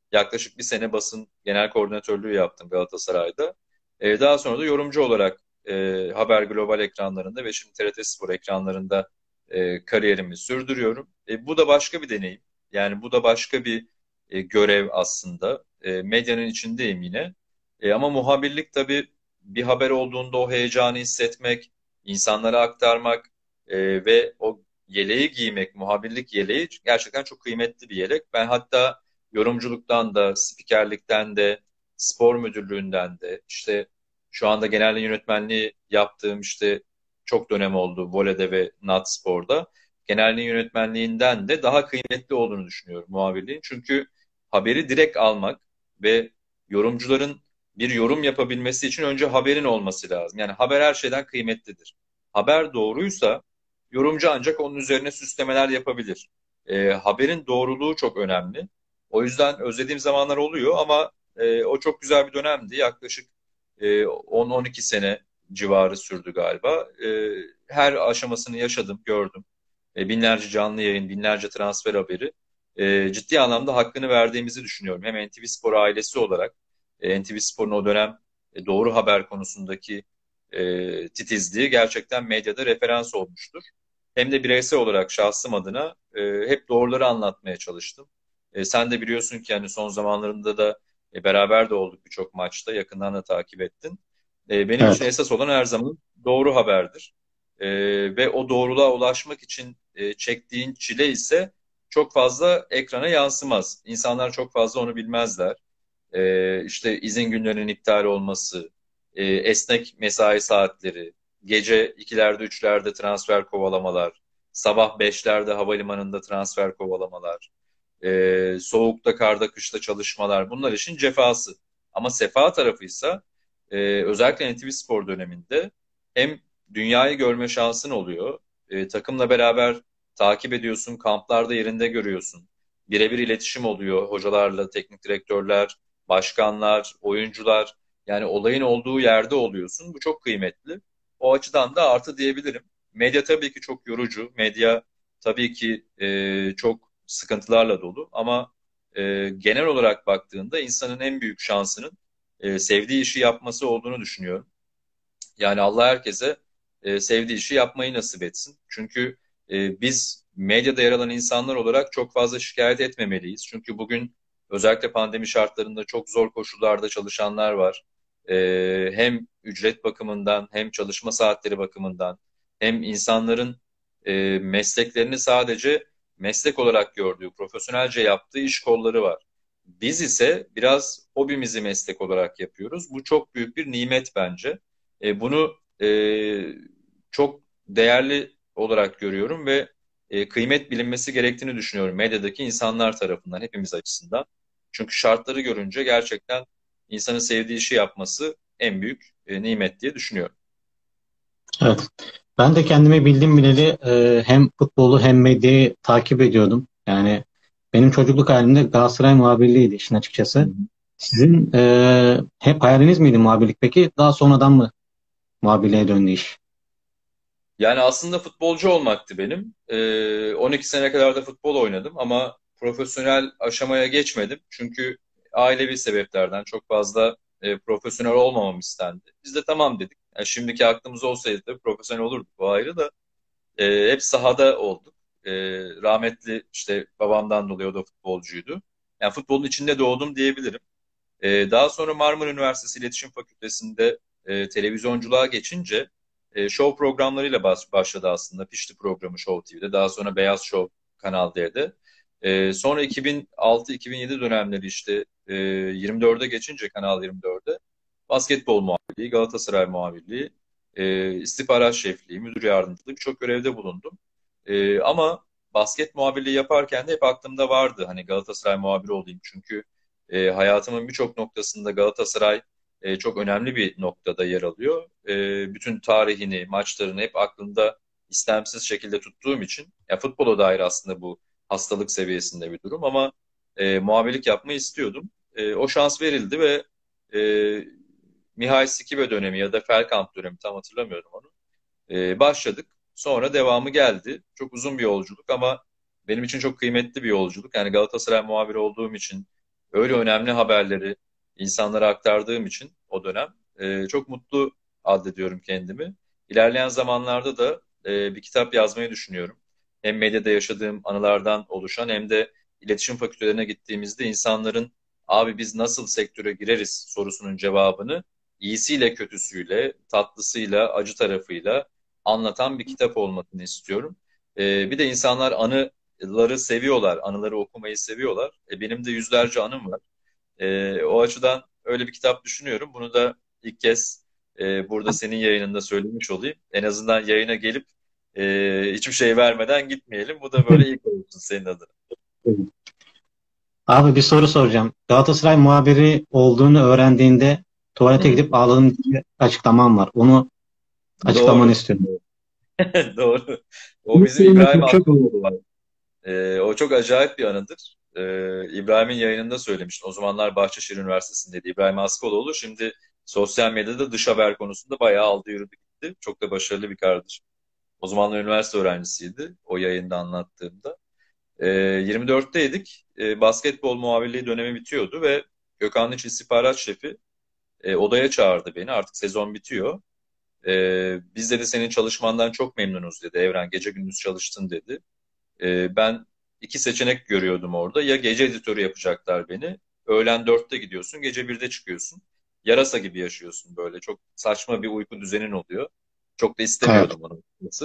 S2: Yaklaşık bir sene basın genel koordinatörlüğü yaptım Galatasaray'da. E, daha sonra da yorumcu olarak e, Haber Global ekranlarında ve şimdi T R T Spor ekranlarında e, kariyerimi sürdürüyorum. E, bu da başka bir deneyim. Yani bu da başka bir e, görev aslında. E, medyanın içindeyim yine. E, ama muhabirlik tabii bir haber olduğunda o heyecanı hissetmek, insanlara aktarmak e, ve o yeleği giymek, muhabirlik yeleği gerçekten çok kıymetli bir yelek. Ben hatta yorumculuktan da, spikerlikten de, spor müdürlüğünden de, işte şu anda genel yönetmenliği yaptığım işte çok dönem oldu Vole'de ve Natspor'da. Genel yönetmenliğinden de daha kıymetli olduğunu düşünüyorum muhabirliğin. Çünkü haberi direkt almak ve yorumcuların bir yorum yapabilmesi için önce haberin olması lazım. Yani haber her şeyden kıymetlidir. Haber doğruysa yorumcu ancak onun üzerine süslemeler yapabilir. E, haberin doğruluğu çok önemli. O yüzden özlediğim zamanlar oluyor ama e, o çok güzel bir dönemdi. Yaklaşık e, on on iki sene civarı sürdü galiba. E, her aşamasını yaşadım, gördüm. E, binlerce canlı yayın, binlerce transfer haberi. E, ciddi anlamda hakkını verdiğimizi düşünüyorum. Hem N T V Spor ailesi olarak, e, N T V Spor'un o dönem e, doğru haber konusundaki e, titizliği gerçekten medyada referans olmuştur. Hem de bireysel olarak şahsım adına e, hep doğruları anlatmaya çalıştım. E, sen de biliyorsun ki yani son zamanlarında da e, beraber de olduk birçok maçta, yakından da takip ettin. E, benim için
S1: Evet.
S2: esas olan her zaman doğru haberdir. E, ve o doğruluğa ulaşmak için e, çektiğin çile ise çok fazla ekrana yansımaz. İnsanlar çok fazla onu bilmezler. E, işte izin günlerinin iptal olması, e, esnek mesai saatleri, gece ikilerde üçlerde transfer kovalamalar, sabah beşlerde havalimanında transfer kovalamalar, e, soğukta, karda, kışta çalışmalar bunlar işin cefası. Ama sefa tarafıysa e, özellikle N T V Spor döneminde hem dünyayı görme şansın oluyor, e, takımla beraber takip ediyorsun, kamplarda yerinde görüyorsun, birebir iletişim oluyor hocalarla, teknik direktörler, başkanlar, oyuncular. Yani olayın olduğu yerde oluyorsun. Bu çok kıymetli. O açıdan da artı diyebilirim. Medya tabii ki çok yorucu. Medya tabii ki e, çok sıkıntılarla dolu. Ama e, genel olarak baktığında insanın en büyük şansının e, sevdiği işi yapması olduğunu düşünüyorum. Yani Allah herkese e, sevdiği işi yapmayı nasip etsin. Çünkü e, biz medyada yer alan insanlar olarak çok fazla şikayet etmemeliyiz. Çünkü bugün özellikle pandemi şartlarında çok zor koşullarda çalışanlar var. E, hem ücret bakımından hem çalışma saatleri bakımından hem insanların e, mesleklerini sadece meslek olarak gördüğü, profesyonelce yaptığı iş kolları var. Biz ise biraz hobimizi meslek olarak yapıyoruz. Bu çok büyük bir nimet bence. E, bunu e, çok değerli olarak görüyorum ve e, kıymet bilinmesi gerektiğini düşünüyorum medyadaki insanlar tarafından, hepimiz açısından. Çünkü şartları görünce gerçekten insanın sevdiği işi yapması en büyük e, nimet diye düşünüyorum.
S1: Evet. Ben de kendimi bildim bileli e, hem futbolu hem medyayı takip ediyordum. Yani benim çocukluk halimde Galatasaray muhabirliğiydi işin
S2: Hı
S1: açıkçası.
S2: hı.
S1: Sizin e, hep hayaliniz miydi muhabirlik peki? Daha sonradan mı muhabirliğe döndü iş?
S2: Yani aslında futbolcu olmaktı benim. Ee, on iki sene kadar da futbol oynadım ama profesyonel aşamaya geçmedim. Çünkü ailevi sebeplerden çok fazla e, profesyonel olmamam istendi. Biz de tamam dedik. Yani şimdiki aklımız olsaydı da profesyonel olurduk, bu ayrı da. E, hep sahada olduk. E, rahmetli işte babamdan dolayı, o da futbolcuydu. Yani futbolun içinde doğdum diyebilirim. E, daha sonra Marmara Üniversitesi İletişim Fakültesi'nde e, televizyonculuğa geçince e, show programlarıyla baş, başladı aslında. Pişti programı Show T V'de. Daha sonra Beyaz Show Kanal D'de. E, sonra iki bin altı iki bin yedi dönemleri işte e, yirmi dörde geçince Kanal yirmi dörde basketbol muhabirliği, Galatasaray muhabirliği, e, istihbarat şefliği, müdür yardımcılığı birçok görevde bulundum. E, ama basket muhabirliği yaparken de hep aklımda vardı. Hani Galatasaray muhabiri olayım, çünkü e, hayatımın birçok noktasında Galatasaray e, çok önemli bir noktada yer alıyor. E, bütün tarihini, maçlarını hep aklımda istemsiz şekilde tuttuğum için, ya futbola dair aslında bu hastalık seviyesinde bir durum ama e, muhabirlik yapmayı istiyordum. E, o şans verildi ve e, Mihail Sikibe dönemi ya da Feldkamp dönemi, tam hatırlamıyorum onu. E, başladık. Sonra devamı geldi. Çok uzun bir yolculuk ama benim için çok kıymetli bir yolculuk. Yani Galatasaray muhabiri olduğum için öyle önemli haberleri insanlara aktardığım için o dönem e, çok mutlu addediyorum kendimi. İlerleyen zamanlarda da e, bir kitap yazmayı düşünüyorum. Hem medyada yaşadığım anılardan oluşan hem de iletişim fakültelerine gittiğimizde insanların abi biz nasıl sektöre gireriz sorusunun cevabını iyisiyle kötüsüyle, tatlısıyla, acı tarafıyla anlatan bir kitap olmasını istiyorum. E, bir de insanlar anıları seviyorlar, anıları okumayı seviyorlar. E, benim de yüzlerce anım var. E, o açıdan öyle bir kitap düşünüyorum. Bunu da ilk kez e, burada senin yayınında söylemiş olayım. En azından yayına gelip e, hiçbir şey vermeden gitmeyelim. Bu da böyle ilk olsun senin adına.
S1: Abi bir soru soracağım. Galatasaray muhabiri olduğunu öğrendiğinde tuvalete
S2: Hı.
S1: gidip ağladığın diye açıklamam var. Onu açıklamanı
S2: Doğru.
S1: istiyorum.
S2: Doğru. O bizim İbrahim
S1: Çok çok
S2: Askoğlu var. E, o çok acayip bir anıdır. E, İbrahim'in yayınında söylemiştim. O zamanlar Bahçeşehir Üniversitesi'ndeydi İbrahim Askoğlu. Şimdi sosyal medyada dış haber konusunda bayağı aldı yürüdü gitti. Çok da başarılı bir kardeşim. O zamanlar üniversite öğrencisiydi o yayında anlattığımda. E, yirmi dörtteydik. E, basketbol muhabirliği dönemi bitiyordu ve Gökhan İç istihbarat şefi e, odaya çağırdı beni. Artık sezon bitiyor. E, biz dedi senin çalışmandan çok memnunuz dedi. Evren gece gündüz çalıştın dedi. E, ben iki seçenek görüyordum orada. Ya gece editörü yapacaklar beni. Öğlen dörtte gidiyorsun, gece birde çıkıyorsun. Yarasa gibi yaşıyorsun böyle. Çok saçma bir uyku düzenin oluyor. Çok da
S1: evet.
S2: istemiyordum onu.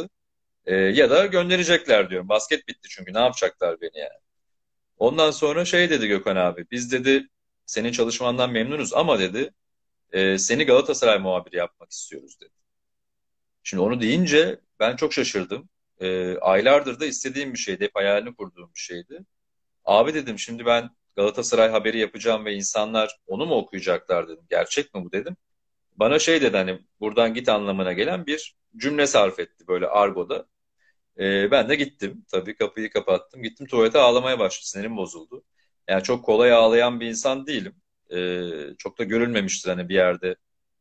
S2: E, ya da gönderecekler diyorum. Basket bitti çünkü ne yapacaklar beni yani. Ondan sonra şey dedi Gökhan abi. Biz dedi senin çalışmandan memnunuz ama dedi e, seni Galatasaray muhabiri yapmak istiyoruz dedi. Şimdi onu deyince ben çok şaşırdım. E, aylardır da istediğim bir şeydi. Hep hayalini kurduğum bir şeydi. Abi dedim şimdi ben Galatasaray haberi yapacağım ve insanlar onu mu okuyacaklar dedim. Gerçek mi bu dedim. Bana şey dedi hani buradan git anlamına gelen bir cümle sarf etti böyle argoda. Ee, ben de gittim. Tabii kapıyı kapattım. Gittim tuvalete ağlamaya başladı. Sinirim bozuldu. Yani çok kolay ağlayan bir insan değilim. Ee, çok da görülmemiştir hani bir yerde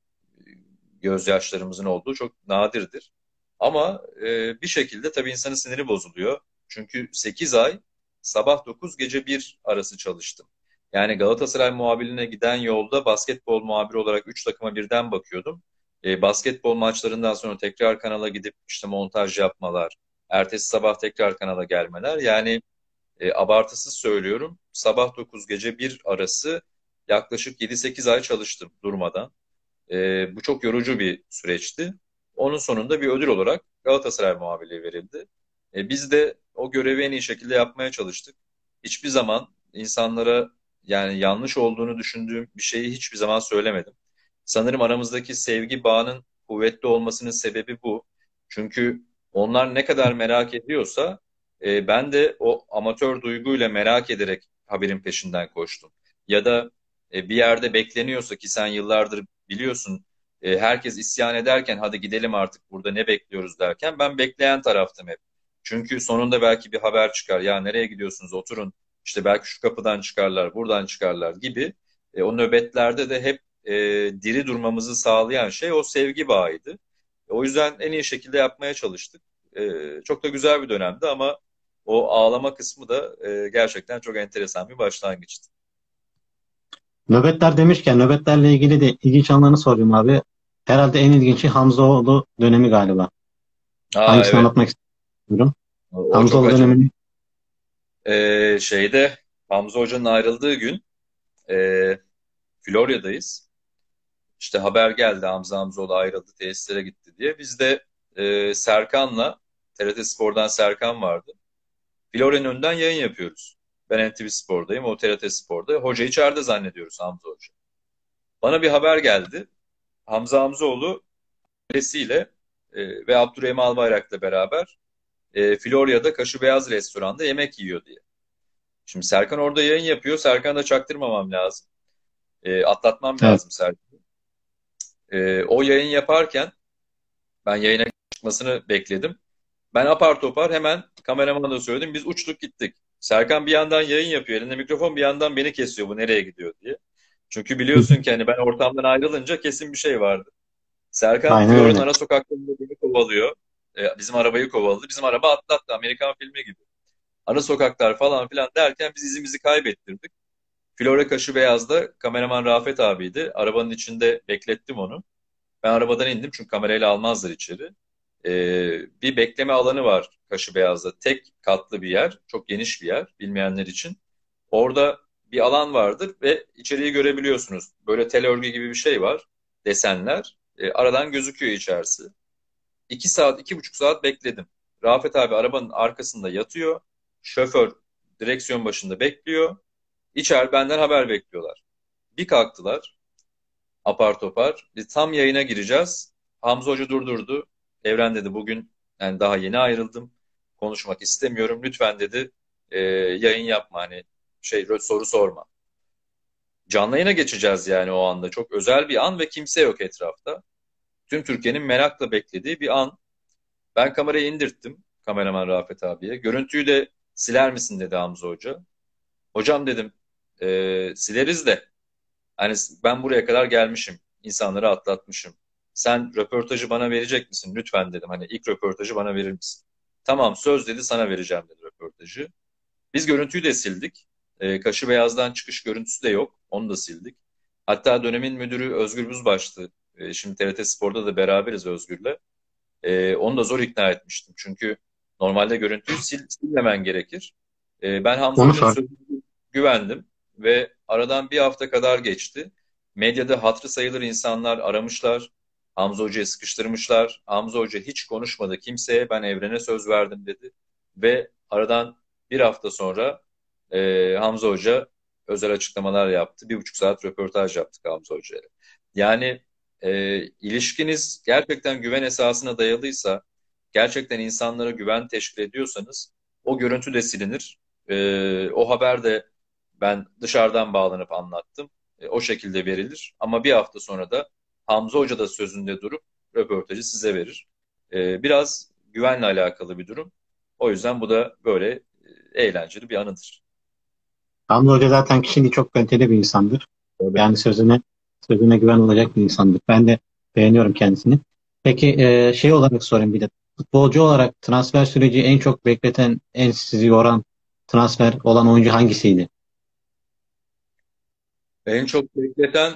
S2: gözyaşlarımızın olduğu çok nadirdir. Ama e, bir şekilde tabii insanın siniri bozuluyor. Çünkü sekiz ay sabah dokuz gece bir arası çalıştım. Yani Galatasaray muhabirliğine giden yolda basketbol muhabiri olarak üç takıma birden bakıyordum. E, basketbol maçlarından sonra tekrar kanala gidip işte montaj yapmalar, ertesi sabah tekrar kanala gelmeler. Yani e, abartısız söylüyorum. Sabah dokuz gece bir arası yaklaşık yedi sekiz ay çalıştım durmadan. E, bu çok yorucu bir süreçti. Onun sonunda bir ödül olarak Galatasaray muhabirliği verildi. E, biz de o görevi en iyi şekilde yapmaya çalıştık. Hiçbir zaman insanlara yani yanlış olduğunu düşündüğüm bir şeyi hiçbir zaman söylemedim. Sanırım aramızdaki sevgi bağının kuvvetli olmasının sebebi bu. Çünkü onlar ne kadar merak ediyorsa e, ben de o amatör duyguyla merak ederek haberin peşinden koştum. Ya da e, bir yerde bekleniyorsa ki sen yıllardır biliyorsun e, herkes isyan ederken hadi gidelim artık burada ne bekliyoruz derken ben bekleyen taraftım hep. Çünkü sonunda belki bir haber çıkar. Ya nereye gidiyorsunuz oturun işte belki şu kapıdan çıkarlar buradan çıkarlar gibi. E, o nöbetlerde de hep e, diri durmamızı sağlayan şey o sevgi bağıydı. E, o yüzden en iyi şekilde yapmaya çalıştık. E, çok da güzel bir dönemdi ama o ağlama kısmı da e, gerçekten çok enteresan bir başlangıçtı.
S1: Nöbetler demişken nöbetlerle ilgili de ilginç anlarını sorayım abi. Herhalde en ilginci Hamzoğlu dönemi galiba.
S2: Aa
S1: Hangisini
S2: evet.
S1: anlatmak istiyorum?
S2: O, o çok
S1: Hamzoğlu
S2: acayip.
S1: dönemini
S2: Ee, şeyde Hamza Hoca'nın ayrıldığı gün e, Florya'dayız. İşte haber geldi Hamza Hamzoğlu ayrıldı tesislere gitti diye. Biz de e, Serkan'la T R T Spor'dan Serkan vardı. Florya'nın önünden yayın yapıyoruz. Ben N T V Spor'dayım, o T R T Spor'da. Hoca içeride zannediyoruz Hamza Hoca. Bana bir haber geldi. Hamza Hamzoğlu ailesiyle e, ve Abdurrahim Albayrak'la beraber e, Florya'da Kaşı Beyaz restoranda yemek yiyor diye. Şimdi Serkan orada yayın yapıyor. Serkan'a da çaktırmamam lazım. E, atlatmam
S1: evet.
S2: lazım Serkan. E, o yayın yaparken ben yayına çıkmasını bekledim. Ben apar topar hemen kameramana da söyledim. Biz uçtuk gittik. Serkan bir yandan yayın yapıyor. Elinde mikrofon bir yandan beni kesiyor. Bu nereye gidiyor diye. Çünkü biliyorsun ki hani ben ortamdan ayrılınca kesin bir şey vardı. Serkan
S1: Aynen
S2: Florya'nın
S1: öyle.
S2: ara sokaklarında beni kovalıyor. E, bizim arabayı kovaladı. Bizim araba atlattı. Amerikan filmi gibi. Ara sokaklar falan filan derken biz izimizi kaybettirdik. Flora Kaşı Beyaz'da kameraman Rafet abiydi. Arabanın içinde beklettim onu. Ben arabadan indim çünkü kamerayla almazlar içeri. Ee, bir bekleme alanı var Kaşı Beyaz'da. Tek katlı bir yer. Çok geniş bir yer bilmeyenler için. Orada bir alan vardır ve içeriği görebiliyorsunuz. Böyle tel örgü gibi bir şey var. Desenler. Ee, aradan gözüküyor içerisi. İki saat, iki buçuk saat bekledim. Rafet abi arabanın arkasında yatıyor. Şoför direksiyon başında bekliyor. İçer benden haber bekliyorlar. Bir kalktılar apar topar. Biz tam yayına gireceğiz. Hamza Hoca durdurdu. Evren dedi bugün yani daha yeni ayrıldım. Konuşmak istemiyorum. Lütfen dedi e, yayın yapma hani şey soru sorma. Canlı yayına geçeceğiz yani o anda. Çok özel bir an ve kimse yok etrafta. Tüm Türkiye'nin merakla beklediği bir an. Ben kamerayı indirttim kameraman Rafet abiye. Görüntüyü de siler misin dedi Hamza Hoca. Hocam dedim e, sileriz de hani ben buraya kadar gelmişim. İnsanları atlatmışım. Sen röportajı bana verecek misin? Lütfen dedim. Hani ilk röportajı bana verir misin? Tamam söz dedi sana vereceğim dedi röportajı. Biz görüntüyü de sildik. E, Kaşı Beyaz'dan çıkış görüntüsü de yok. Onu da sildik. Hatta dönemin müdürü Özgür Buzbaş'tı. E, şimdi T R T Spor'da da beraberiz Özgür'le. E, onu da zor ikna etmiştim. Çünkü normalde görüntüyü sil, silmemen gerekir. E, ben Hamza
S1: Onu
S2: Hoca'nın
S1: sor.
S2: sözüne güvendim ve aradan bir hafta kadar geçti. Medyada hatırı sayılır insanlar aramışlar. Hamza Hoca'yı sıkıştırmışlar. Hamza Hoca hiç konuşmadı kimseye. Ben Evren'e söz verdim dedi. Ve aradan bir hafta sonra e, Hamza Hoca özel açıklamalar yaptı. Bir buçuk saat röportaj yaptık Hamza Hoca'yla. Yani e, ilişkiniz gerçekten güven esasına dayalıysa, gerçekten insanlara güven teşkil ediyorsanız o görüntü de silinir. E, o haber de ben dışarıdan bağlanıp anlattım. E, o şekilde verilir. Ama bir hafta sonra da Hamza Hoca da sözünde durup röportajı size verir. E, biraz güvenle alakalı bir durum. O yüzden bu da böyle e, eğlenceli bir anıdır.
S1: Hamza Hoca zaten kişiliği çok kaliteli bir insandır.
S2: Tabii.
S1: Yani sözüne sözüne güven olacak bir insandır. Ben de beğeniyorum kendisini. Peki e, şey olarak sorayım bir de. Futbolcu olarak transfer süreci en çok bekleten, en sizi yoran transfer olan oyuncu hangisiydi?
S2: En çok bekleten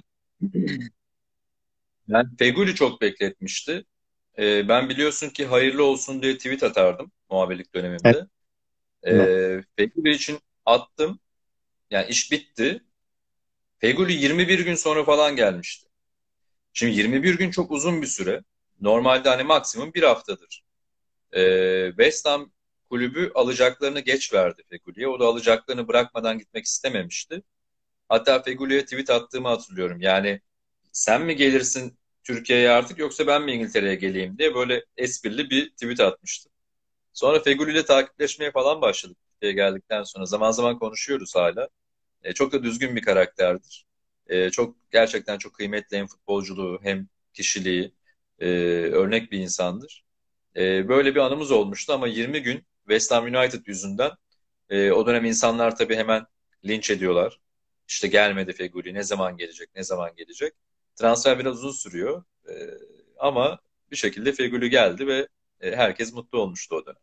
S2: yani Feguli çok bekletmişti. E, ben biliyorsun ki hayırlı olsun diye tweet atardım muhabirlik
S1: Evet.
S2: dönemimde.
S1: Evet.
S2: E, Feguli için attım. Yani iş bitti. Feguli yirmi bir gün sonra falan gelmişti. Şimdi yirmi bir gün çok uzun bir süre. Normalde hani maksimum bir haftadır. Ee, West Ham kulübü alacaklarını geç verdi Feguli'ye. O da alacaklarını bırakmadan gitmek istememişti. Hatta Feguli'ye tweet attığımı hatırlıyorum. Yani sen mi gelirsin Türkiye'ye artık yoksa ben mi İngiltere'ye geleyim diye böyle esprili bir tweet atmıştım. Sonra Feguli ile takipleşmeye falan başladık Türkiye'ye geldikten sonra. Zaman zaman konuşuyoruz hala. E, çok da düzgün bir karakterdir. E, çok gerçekten çok kıymetli hem futbolculuğu hem kişiliği e, örnek bir insandır. E, böyle bir anımız olmuştu ama yirmi gün West Ham United yüzünden e, o dönem insanlar tabii hemen linç ediyorlar. İşte gelmedi Feguli, ne zaman gelecek, ne zaman gelecek. Transfer biraz uzun sürüyor. E, ama bir şekilde Feguli geldi ve e, herkes mutlu olmuştu o dönem.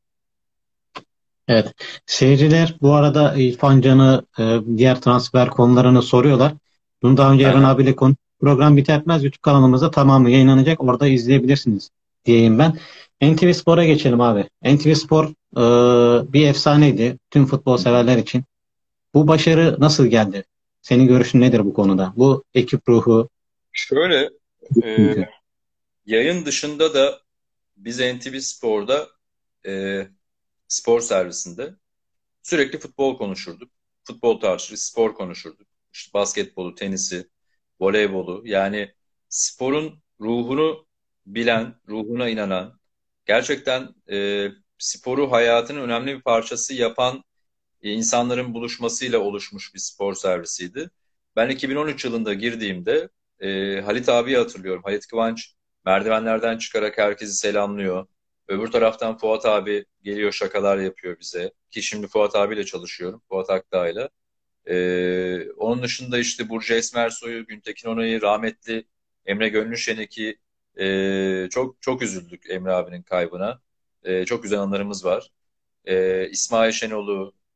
S1: Evet. Seyirciler bu arada İrfan Can'ı e, diğer transfer konularını soruyorlar. Bunu daha önce Eren
S2: Aha.
S1: abiyle konuştuk. Program biter bitmez YouTube kanalımızda tamamı yayınlanacak. Orada izleyebilirsiniz diyeyim ben. N T V Spor'a geçelim abi. N T V Spor e, bir efsaneydi tüm futbol severler için. Bu başarı nasıl geldi? Senin görüşün nedir bu konuda? Bu ekip ruhu.
S2: Şöyle e, yayın dışında da biz N T V Spor'da e, spor servisinde sürekli futbol konuşurduk. Futbol tartışır, spor konuşurduk. İşte basketbolu, tenisi, voleybolu. Yani sporun ruhunu bilen, ruhuna inanan, gerçekten e, sporu hayatının önemli bir parçası yapan e, insanların buluşmasıyla oluşmuş bir spor servisiydi. Ben iki bin on üç yılında girdiğimde e, Halit abiyi hatırlıyorum. Halit Kıvanç merdivenlerden çıkarak herkesi selamlıyor. Öbür taraftan Fuat abi geliyor şakalar yapıyor bize. Ki şimdi Fuat abiyle çalışıyorum. Fuat Akdağ'yla. E, onun dışında işte Burcu Esmersoy'u, Güntekin Onay'ı, rahmetli Emre Gönlüşen'i e, çok çok üzüldük Emre abinin kaybına. E, çok güzel anılarımız var. E, İsmail Şenol'u,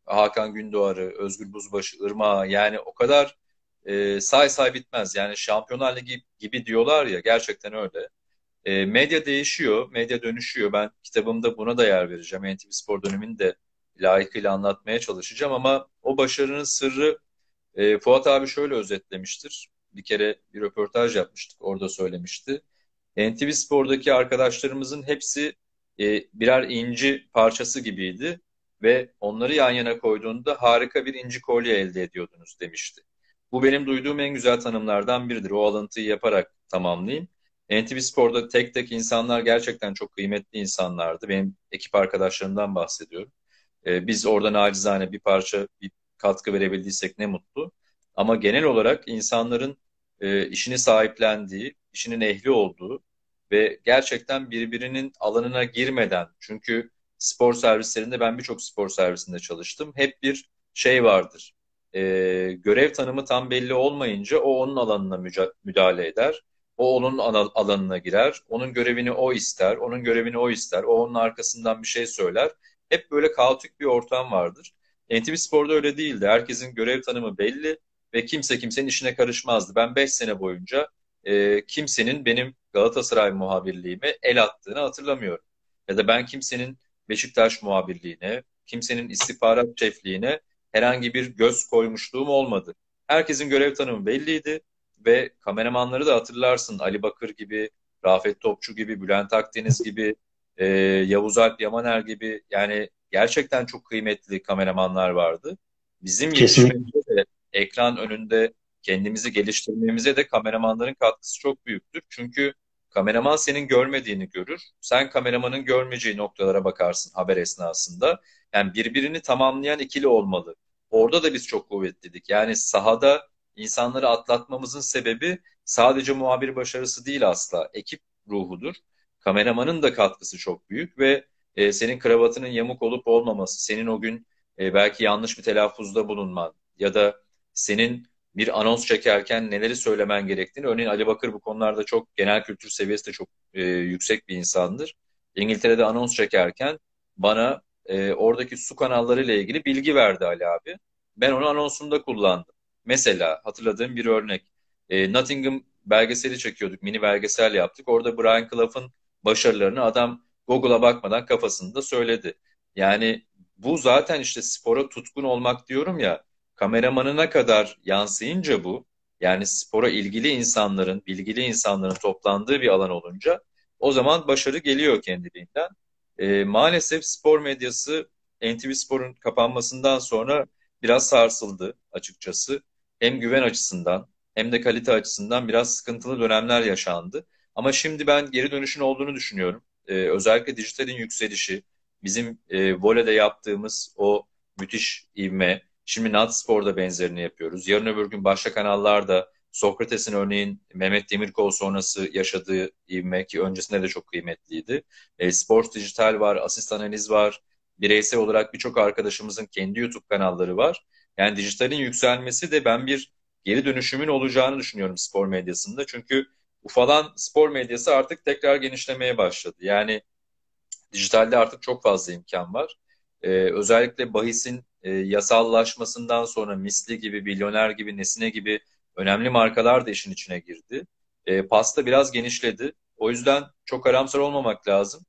S2: Hakan Gündoğar'ı, Özgür Buzbaşı, Irmak'ı, yani o kadar e, say say bitmez. Yani Şampiyonlar Ligi gibi diyorlar ya, gerçekten öyle. E, medya değişiyor, medya dönüşüyor. Ben kitabımda buna da yer vereceğim. N T V Spor dönemini de layıkıyla anlatmaya çalışacağım ama o başarının sırrı, e, Fuat abi şöyle özetlemiştir. Bir kere bir röportaj yapmıştık, orada söylemişti. N T V Spor'daki arkadaşlarımızın hepsi e, birer inci parçası gibiydi ve onları yan yana koyduğunda harika bir inci kolye elde ediyordunuz demişti. Bu benim duyduğum en güzel tanımlardan biridir. O alıntıyı yaparak tamamlayayım. N T V Spor'da tek tek insanlar gerçekten çok kıymetli insanlardı. Benim ekip arkadaşlarımdan bahsediyorum. E, biz orada nacizane bir parça bir katkı verebildiysek ne mutlu. Ama genel olarak insanların e, işini sahiplendiği, işinin ehli olduğu ve gerçekten birbirinin alanına girmeden, çünkü spor servislerinde, ben birçok spor servisinde çalıştım, hep bir şey vardır. E, görev tanımı tam belli olmayınca o onun alanına müca- müdahale eder. O onun ana- alanına girer. Onun görevini o ister. Onun görevini o ister. O onun arkasından bir şey söyler. Hep böyle kaotik bir ortam vardır. N T V Spor'da öyle değildi. Herkesin görev tanımı belli ve kimse kimsenin işine karışmazdı. Ben beş sene boyunca e, kimsenin benim Galatasaray muhabirliğime el attığını hatırlamıyorum. Ya da ben kimsenin Beşiktaş muhabirliğine, kimsenin istihbarat şefliğine herhangi bir göz koymuşluğum olmadı. Herkesin görev tanımı belliydi ve kameramanları da hatırlarsın, Ali Bakır gibi, Rafet Topçu gibi, Bülent Akdeniz gibi, e, Yavuz Alp Yamaner gibi, yani gerçekten çok kıymetli kameramanlar vardı. Bizim
S1: Kesinlikle.
S2: yetişmemize de, ekran önünde kendimizi geliştirmemize de kameramanların katkısı çok büyüktür. Çünkü kameraman senin görmediğini görür. Sen kameramanın görmeyeceği noktalara bakarsın haber esnasında. Yani birbirini tamamlayan ikili olmalı. Orada da biz çok kuvvetliydik. Yani sahada insanları atlatmamızın sebebi sadece muhabir başarısı değil, asla. Ekip ruhudur. Kameramanın da katkısı çok büyük ve e, senin kravatının yamuk olup olmaması, senin o gün e, belki yanlış bir telaffuzda bulunman ya da senin bir anons çekerken neleri söylemen gerektiğini. Örneğin Ali Bakır bu konularda çok, genel kültür seviyesi de çok e, yüksek bir insandır. İngiltere'de anons çekerken bana e, oradaki su kanalları ile ilgili bilgi verdi Ali abi. Ben onu anonsumda kullandım. Mesela hatırladığım bir örnek. E, Nottingham belgeseli çekiyorduk, mini belgesel yaptık. Orada Brian Clough'ın başarılarını adam Google'a bakmadan kafasında söyledi. Yani bu zaten işte spora tutkun olmak diyorum ya, kameramanına kadar yansıyınca bu, yani spora ilgili insanların, bilgili insanların toplandığı bir alan olunca o zaman başarı geliyor kendiliğinden. E, maalesef spor medyası N T V Spor'un kapanmasından sonra biraz sarsıldı açıkçası. Hem güven açısından hem de kalite açısından biraz sıkıntılı dönemler yaşandı. Ama şimdi ben geri dönüşün olduğunu düşünüyorum. E, özellikle dijitalin yükselişi, bizim e, voleyde yaptığımız o müthiş ivme. Şimdi Natspor'da benzerini yapıyoruz. Yarın öbür gün başka kanallarda Sokrates'in örneğin Mehmet Demirkol sonrası yaşadığı ivme, ki öncesinde de çok kıymetliydi. E, Sports Dijital var, Asist Analiz var. Bireysel olarak birçok arkadaşımızın kendi YouTube kanalları var. Yani dijitalin yükselmesi de ben bir geri dönüşümün olacağını düşünüyorum spor medyasında. Çünkü ufalan spor medyası artık tekrar genişlemeye başladı. Yani dijitalde artık çok fazla imkan var. Ee, özellikle bahisin e, yasallaşmasından sonra Misli gibi, Milyoner gibi, Nesine gibi önemli markalar da işin içine girdi. E, pasta biraz genişledi. O yüzden çok karamsar olmamak lazım.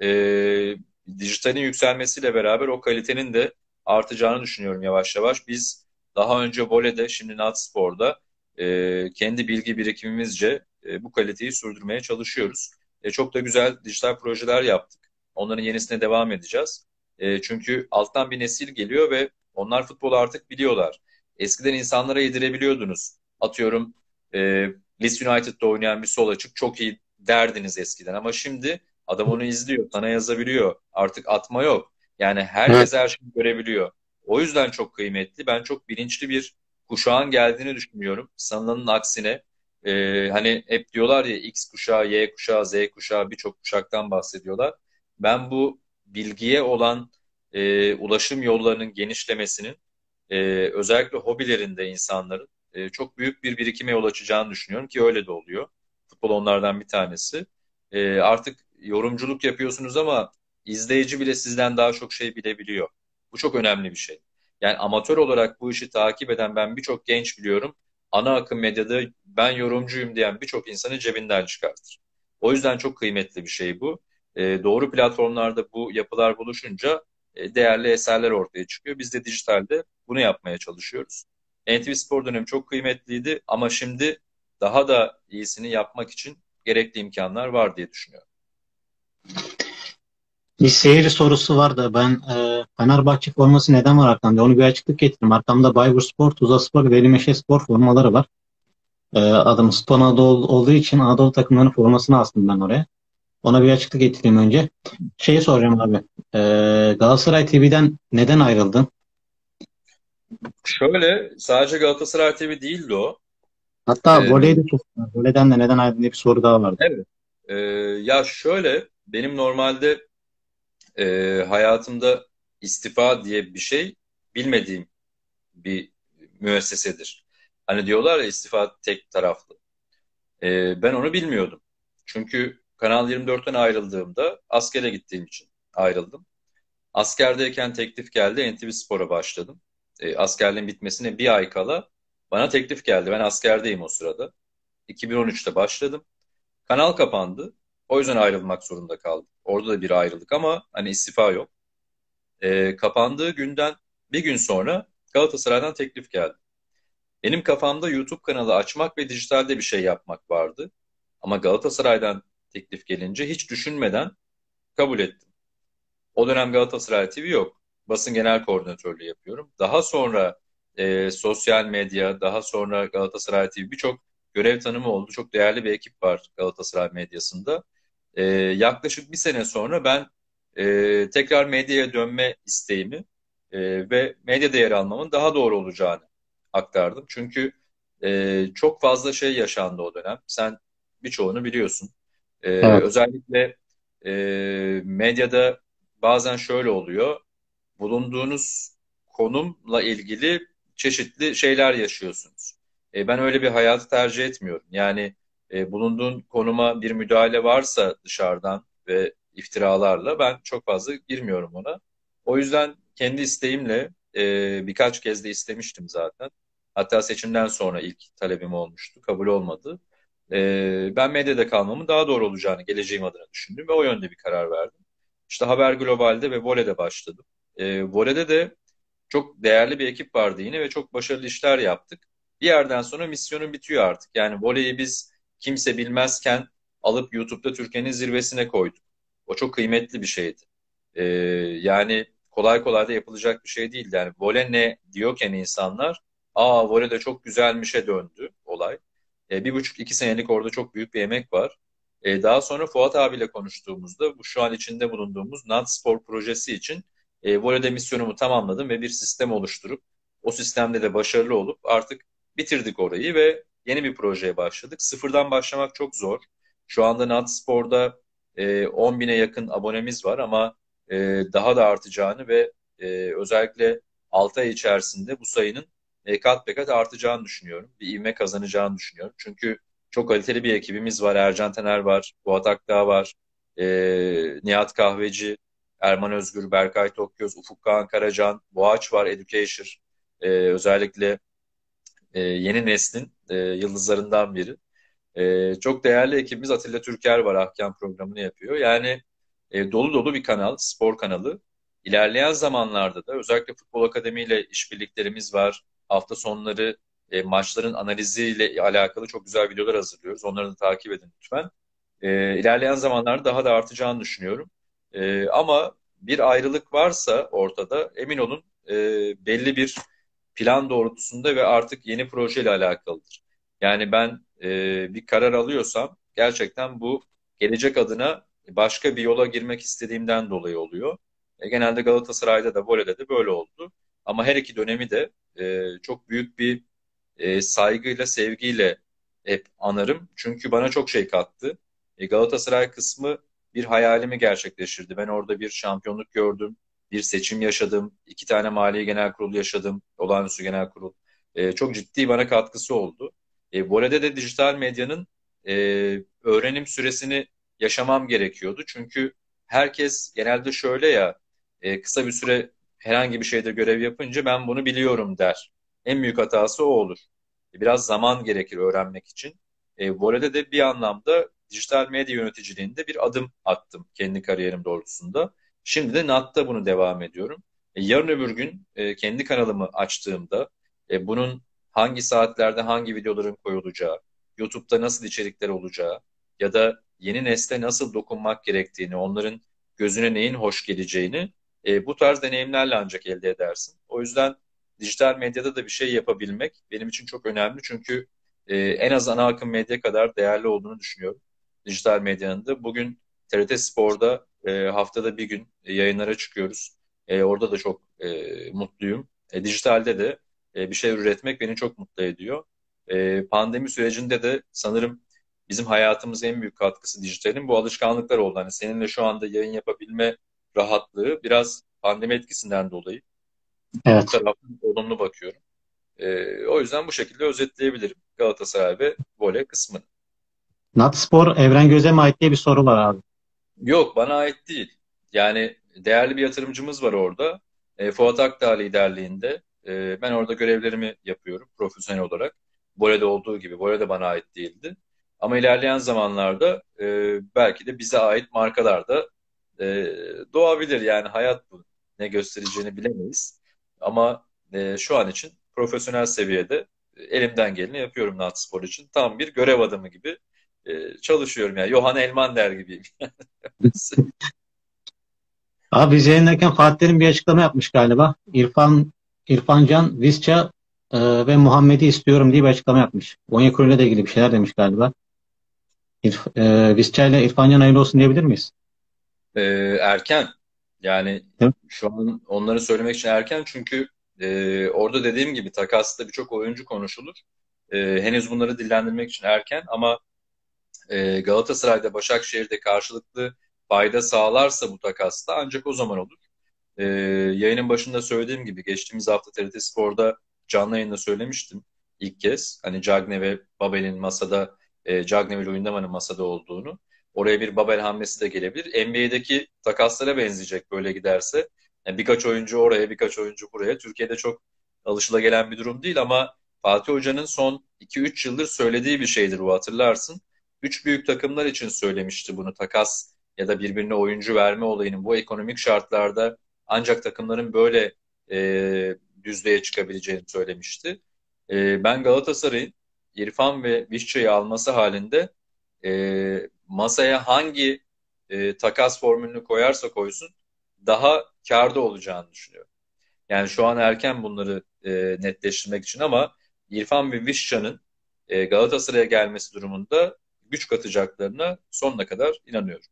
S2: E, Dijitalin yükselmesiyle beraber o kalitenin de artacağını düşünüyorum yavaş yavaş. Biz daha önce voleyde, şimdi Natspor'da e, kendi bilgi birikimimizce e, bu kaliteyi sürdürmeye çalışıyoruz. E, çok da güzel dijital projeler yaptık. Onların yenisine devam edeceğiz. E, çünkü alttan bir nesil geliyor ve onlar futbolu artık biliyorlar. Eskiden insanlara yedirebiliyordunuz. Atıyorum e, Leeds United'da oynayan bir sol açık çok iyi derdiniz eskiden. Ama şimdi adam onu izliyor, sana yazabiliyor. Artık atma yok. Yani
S1: Evet.
S2: herkes her şeyi görebiliyor. O yüzden çok kıymetli. Ben çok bilinçli bir kuşağın geldiğini düşünüyorum. Sanılanın aksine. E, hani hep diyorlar ya, X kuşağı, Y kuşağı, Z kuşağı, birçok kuşaktan bahsediyorlar. Ben bu bilgiye olan e, ulaşım yollarının genişlemesinin e, özellikle hobilerinde insanların e, çok büyük bir birikime yol açacağını düşünüyorum ki öyle de oluyor. Futbol onlardan bir tanesi. E, artık yorumculuk yapıyorsunuz ama izleyici bile sizden daha çok şey bilebiliyor. Bu çok önemli bir şey. Yani amatör olarak bu işi takip eden ben birçok genç biliyorum. Ana akım medyada ben yorumcuyum diyen birçok insanı cebinden çıkartır. O yüzden çok kıymetli bir şey bu. E, doğru platformlarda bu yapılar buluşunca e, değerli eserler ortaya çıkıyor. Biz de dijitalde bunu yapmaya çalışıyoruz. N T V Spor dönemi çok kıymetliydi ama şimdi daha da iyisini yapmak için gerekli imkanlar var diye düşünüyorum.
S1: Bir seyirci sorusu var da ben e, Fenerbahçe forması neden var arkamda? Onu bir açıklık getireyim. Arkamda Bayburtspor, Tuzlaspor, Velimeşespor formaları var. E, adım Spor Anadolu olduğu için Anadolu takımlarının formasını astım ben oraya. Ona bir açıklık getireyim önce. Şeyi soracağım abi. E, Galatasaray T V'den neden ayrıldın?
S2: Şöyle sadece Galatasaray T V değildi o.
S1: Hatta
S2: E,
S1: voley de çok var. Voleyden de neden ayrıldın diye bir soru daha vardı.
S2: evet. E, Ya şöyle benim normalde e, hayatımda istifa diye bir şey bilmediğim bir müessesedir. Hani diyorlar ya istifa tek taraflı. E, ben onu bilmiyordum. Çünkü Kanal yirmi dörtten ayrıldığımda askere gittiğim için ayrıldım. Askerdeyken teklif geldi, N T V Spor'a başladım. E, askerliğin bitmesine bir ay kala bana teklif geldi. Ben askerdeyim o sırada. iki bin on üçte başladım. Kanal kapandı. O yüzden ayrılmak zorunda kaldım. Orada da bir ayrılık ama hani istifa yok. E, kapandığı günden bir gün sonra Galatasaray'dan teklif geldi. Benim kafamda YouTube kanalı açmak ve dijitalde bir şey yapmak vardı. Ama Galatasaray'dan teklif gelince hiç düşünmeden kabul ettim. O dönem Galatasaray T V yok. Basın genel koordinatörlüğü yapıyorum. Daha sonra e, sosyal medya, daha sonra Galatasaray T V birçok görev tanımı oldu. Çok değerli bir ekip var Galatasaray medyasında. E, yaklaşık bir sene sonra ben e, tekrar medyaya dönme isteğimi e, ve medyada yer almamın daha doğru olacağını aktardım. Çünkü e, çok fazla şey yaşandı o dönem. Sen birçoğunu biliyorsun. E,
S1: Evet.
S2: özellikle e, medyada bazen şöyle oluyor. Bulunduğunuz konumla ilgili çeşitli şeyler yaşıyorsunuz. E, ben öyle bir hayatı tercih etmiyorum. Yani e, bulunduğun konuma bir müdahale varsa dışarıdan ve iftiralarla ben çok fazla girmiyorum ona. O yüzden kendi isteğimle e, birkaç kez de istemiştim zaten. Hatta seçimden sonra ilk talebim olmuştu. Kabul olmadı. E, ben medyada kalmamın daha doğru olacağını geleceğim adına düşündüm ve o yönde bir karar verdim. İşte Haber Global'de ve Vole'de başladım. E, Vole'de de çok değerli bir ekip vardı yine ve çok başarılı işler yaptık. Bir yerden sonra misyonun bitiyor artık. Yani voleyi biz kimse bilmezken alıp YouTube'da Türkiye'nin zirvesine koyduk. O çok kıymetli bir şeydi. Ee, Yani kolay kolay da yapılacak bir şey değildi. Yani voley ne diyorken insanlar, aa voley de çok güzelmişe döndü olay. Ee, bir buçuk iki senelik orada çok büyük bir emek var. Ee, daha sonra Fuat abiyle konuştuğumuzda bu şu an içinde bulunduğumuz Nat Spor projesi için e, voleyde misyonumu tamamladım ve bir sistem oluşturup o sistemde de başarılı olup artık bitirdik orayı ve yeni bir projeye başladık. Sıfırdan başlamak çok zor. Şu anda Nat Spor'da e, on bine yakın abonemiz var ama e, daha da artacağını ve e, özellikle altı ay içerisinde bu sayının e, kat be kat artacağını düşünüyorum. Bir ivme kazanacağını düşünüyorum. Çünkü çok kaliteli bir ekibimiz var. Ercan Tener var, Fuat Akdağ var, e, Nihat Kahveci, Erman Özgür, Berkay Tokgöz, Ufuk Kağan Karacan, Boğaç var, Educator. E, özellikle e, yeni neslin e, yıldızlarından biri. Ee, çok değerli ekibimiz Atilla Türker var. Ahkam programını yapıyor. Yani e, dolu dolu bir kanal, spor kanalı. İlerleyen zamanlarda da özellikle Futbol Akademi ile işbirliklerimiz var. Hafta sonları e, maçların analiziyle alakalı çok güzel videolar hazırlıyoruz. Onları da takip edin lütfen. E, ilerleyen zamanlarda daha da artacağını düşünüyorum. E, ama bir ayrılık varsa ortada emin olun e, belli bir plan doğrultusunda ve artık yeni projeyle alakalıdır. Yani ben e, bir karar alıyorsam gerçekten bu gelecek adına başka bir yola girmek istediğimden dolayı oluyor. E, genelde Galatasaray'da da Vole'de de böyle oldu. Ama her iki dönemi de e, çok büyük bir e, saygıyla, sevgiyle hep anarım. Çünkü bana çok şey kattı. E, Galatasaray kısmı bir hayalimi gerçekleştirdi. Ben orada bir şampiyonluk gördüm, bir seçim yaşadım, iki tane mali genel kurul yaşadım, olağanüstü genel kurul. E, çok ciddi bana katkısı oldu. E, Vole'de de dijital medyanın e, öğrenim süresini yaşamam gerekiyordu. Çünkü herkes genelde şöyle ya, e, kısa bir süre herhangi bir şeyde görev yapınca ben bunu biliyorum der. En büyük hatası o olur. Biraz zaman gerekir öğrenmek için. E, voleyde de bir anlamda dijital medya yöneticiliğinde bir adım attım kendi kariyerim doğrultusunda. Şimdi de N A T'ta bunu devam ediyorum. E, yarın öbür gün e, kendi kanalımı açtığımda e, bunun hangi saatlerde hangi videoların koyulacağı, YouTube'da nasıl içerikler olacağı ya da yeni nesle nasıl dokunmak gerektiğini, onların gözüne neyin hoş geleceğini e, bu tarz deneyimlerle ancak elde edersin. O yüzden dijital medyada da bir şey yapabilmek benim için çok önemli. Çünkü e, en az ana akım medya kadar değerli olduğunu düşünüyorum. Dijital medyanın da. Bugün T R T Spor'da e, haftada bir gün e, yayınlara çıkıyoruz. E, orada da çok e, mutluyum. E, dijitalde de e, bir şey üretmek beni çok mutlu ediyor. E, pandemi sürecinde de sanırım bizim hayatımıza en büyük katkısı dijitalin bu alışkanlıklar oldu. Hani seninle şu anda yayın yapabilme rahatlığı biraz pandemi etkisinden dolayı. Bu
S1: Evet.
S2: taraftan olumlu bakıyorum. Ee, o yüzden bu şekilde özetleyebilirim Galatasaray ve voley kısmını.
S1: Natspor Evren Göz'e mi ait diye bir soru var abi.
S2: Yok, bana ait değil. Yani değerli bir yatırımcımız var orada. E, Fuat Akdağ liderliğinde. E, ben orada görevlerimi yapıyorum profesyonel olarak. Voley'de olduğu gibi. Voley de bana ait değildi. Ama ilerleyen zamanlarda e, belki de bize ait markalar da e, doğabilir. Yani hayat bu. Ne göstereceğini bilemeyiz. Ama e, şu an için profesyonel seviyede e, elimden geleni yapıyorum Natspor için. Tam bir görev adamı gibi e, çalışıyorum. Yani Johan Elmander gibiyim.
S1: Abi biz yayındayken Fatih Terim bir açıklama yapmış galiba. İrfan, İrfan Can, Visca e, ve Muhammed'i istiyorum diye bir açıklama yapmış. Onyekuru ile de ilgili bir şeyler demiş galiba. İrf, e, Visca ile İrfan Can hayırlı olsun diyebilir miyiz?
S2: Ee, erken. Yani
S1: Değil mi?
S2: şu an onları söylemek için erken çünkü e, orada dediğim gibi takasta birçok oyuncu konuşulur. E, henüz bunları dillendirmek için erken ama e, Galatasaray'da Başakşehir'de karşılıklı fayda sağlarsa bu takasta ancak o zaman olur. E, Yayının başında söylediğim gibi geçtiğimiz hafta T R T Spor'da canlı yayında söylemiştim ilk kez. Hani Cagne ve Babel'in masada, e, Cagne ve Luyendama'nın masada olduğunu. Oraya bir Babel hamlesi de gelebilir. N B A'deki takaslara benzeyecek böyle giderse. Yani birkaç oyuncu oraya, birkaç oyuncu buraya. Türkiye'de çok alışılagelen bir durum değil ama Fatih Hoca'nın son iki üç yıldır söylediği bir şeydir bu, hatırlarsın. Üç büyük takımlar için söylemişti bunu, takas ya da birbirine oyuncu verme olayının bu ekonomik şartlarda ancak takımların böyle e, düzlüğe çıkabileceğini söylemişti. E, ben Galatasaray'ın İrfan ve Vişça'yı alması halinde e, masaya hangi e, takas formülünü koyarsa koysun daha kârda olacağını düşünüyorum. Yani şu an erken bunları e, netleştirmek için ama İrfan ve Vişça'nın e, Galatasaray'a gelmesi durumunda güç katacaklarına sonuna kadar inanıyorum.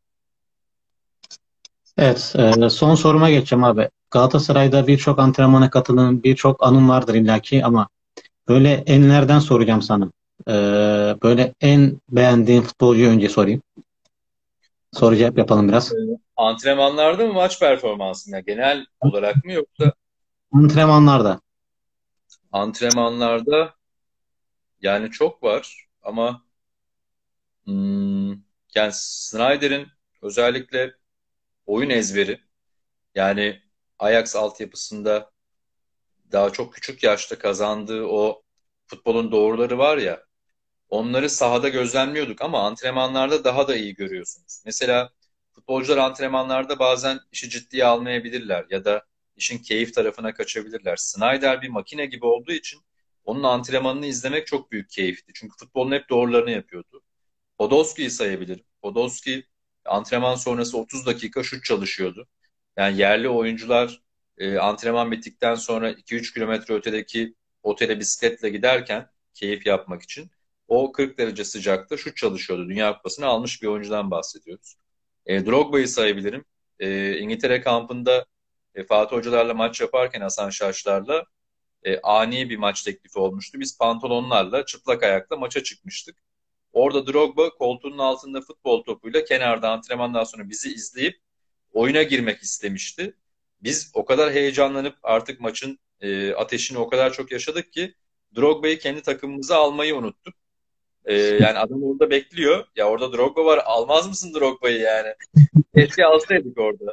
S1: Evet, e, son soruma geçeceğim abi. Galatasaray'da birçok antrenmana katıldığın birçok anın vardır illaki ama böyle enlerden soracağım sana. E, böyle en beğendiğin futbolcuyu önce sorayım. Soru cevap yapalım
S2: E,
S1: biraz.
S2: Antrenmanlarda mı, maç performansında genel olarak mı, yoksa
S1: Antrenmanlarda.
S2: antrenmanlarda? Yani çok var ama hmm, yani Snyder'in özellikle oyun ezberi, yani Ajax altyapısında daha çok küçük yaşta kazandığı o futbolun doğruları var ya, onları sahada gözlemliyorduk ama antrenmanlarda daha da iyi görüyorsunuz. Mesela futbolcular antrenmanlarda bazen işi ciddiye almayabilirler ya da işin keyif tarafına kaçabilirler. Snyder bir makine gibi olduğu için onun antrenmanını izlemek çok büyük keyifti. Çünkü futbolun hep doğrularını yapıyordu. Podolski'yi sayabilirim. Podolski antrenman sonrası otuz dakika şut çalışıyordu. Yani yerli oyuncular e, antrenman bittikten sonra iki üç kilometre ötedeki otele bisikletle giderken keyif yapmak için o kırk derece sıcakta şut çalışıyordu. Dünya Kupası'nı almış bir oyuncudan bahsediyoruz. E, Drogba'yı sayabilirim. E, İngiltere kampında e, Fatih Hocalarla maç yaparken Hasan Şaşlar'la e, ani bir maç teklifi olmuştu. Biz pantolonlarla çıplak ayakla maça çıkmıştık. Orada Drogba koltuğunun altında futbol topuyla kenarda antrenmandan sonra bizi izleyip oyuna girmek istemişti. Biz o kadar heyecanlanıp artık maçın e, ateşini o kadar çok yaşadık ki Drogba'yı kendi takımımıza almayı unuttuk. E, yani adam orada bekliyor. Ya orada Drogba var. Almaz mısın Drogba'yı yani? Keşke alsaydık orada.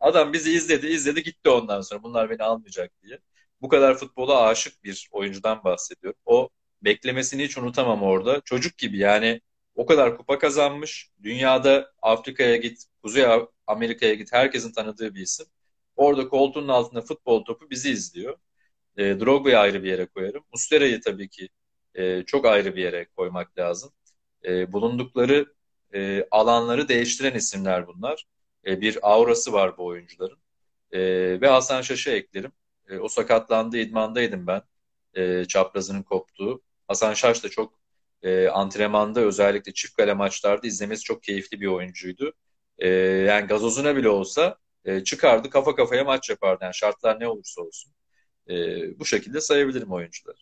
S2: Adam bizi izledi, izledi gitti ondan sonra. Bunlar beni almayacak diye. Bu kadar futbola aşık bir oyuncudan bahsediyorum. O beklemesini hiç unutamam orada. Çocuk gibi yani o kadar kupa kazanmış. Dünyada Afrika'ya git, Kuzey Amerika'ya git herkesin tanıdığı bir isim. Orada koltuğunun altında futbol topu bizi izliyor. E, Drogba'yı ayrı bir yere koyarım. Muslera'yı tabii ki e, çok ayrı bir yere koymak lazım. E, bulundukları e, alanları değiştiren isimler bunlar. E, bir aurası var bu oyuncuların. E, ve Hasan Şaş'ı eklerim. E, o sakatlandı, idmandaydım ben. E, çaprazının koptuğu. Hasan Şaş da çok e, antrenmanda özellikle çift kale maçlarda izlemesi çok keyifli bir oyuncuydu. E, yani gazozuna bile olsa e, çıkardı kafa kafaya maç yapardı. Yani şartlar ne olursa olsun. E, bu şekilde sayabilirim oyuncuları.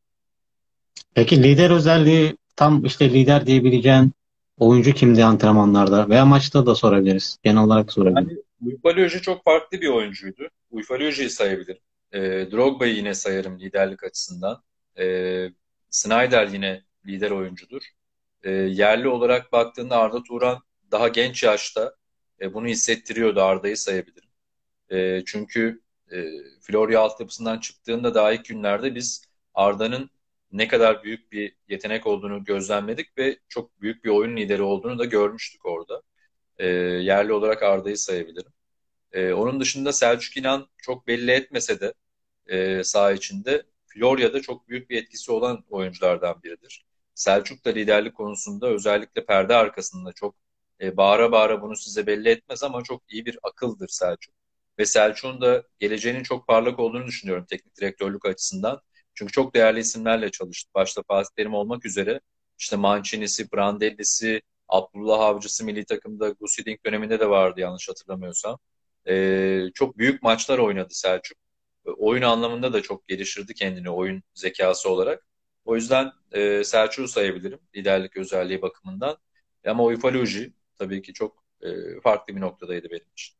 S1: Peki lider özelliği, tam işte lider diyebileceğin oyuncu kimdi antrenmanlarda veya maçta da sorabiliriz. Genel olarak sorabilirim.
S2: Yani Uyfalioji çok farklı bir oyuncuydu. Uyfalioji'yi sayabilirim. E, Drogba'yı yine sayarım liderlik açısından. E, Sneijder yine lider oyuncudur. E, yerli olarak baktığında Arda Turan daha genç yaşta e, bunu hissettiriyordu. Arda'yı sayabilirim. E, çünkü e, Florya altyapısından çıktığında daha ilk günlerde biz Arda'nın ne kadar büyük bir yetenek olduğunu gözlemledik ve çok büyük bir oyun lideri olduğunu da görmüştük orada. E, yerli olarak Arda'yı sayabilirim. E, onun dışında Selçuk İnan çok belli etmese de e, saha içinde Florya'da çok büyük bir etkisi olan oyunculardan biridir. Selçuk da liderlik konusunda özellikle perde arkasında çok e, bağıra bağıra bunu size belli etmez ama çok iyi bir akıldır Selçuk. Ve Selçuk'un da geleceğinin çok parlak olduğunu düşünüyorum teknik direktörlük açısından. Çünkü çok değerli isimlerle çalıştı. Başta Fatih Terim olmak üzere işte Mancini'si, Prandelli'si, Abdullah Avcısı milli takımda Gus Hiddink döneminde de vardı yanlış hatırlamıyorsam. E, çok büyük maçlar oynadı Selçuk. Oyun anlamında da çok geliştirdi kendini oyun zekası olarak. O yüzden e, Selçuk'u sayabilirim liderlik özelliği bakımından. Ama Uyfaluji tabii ki çok e, farklı bir noktadaydı benim için.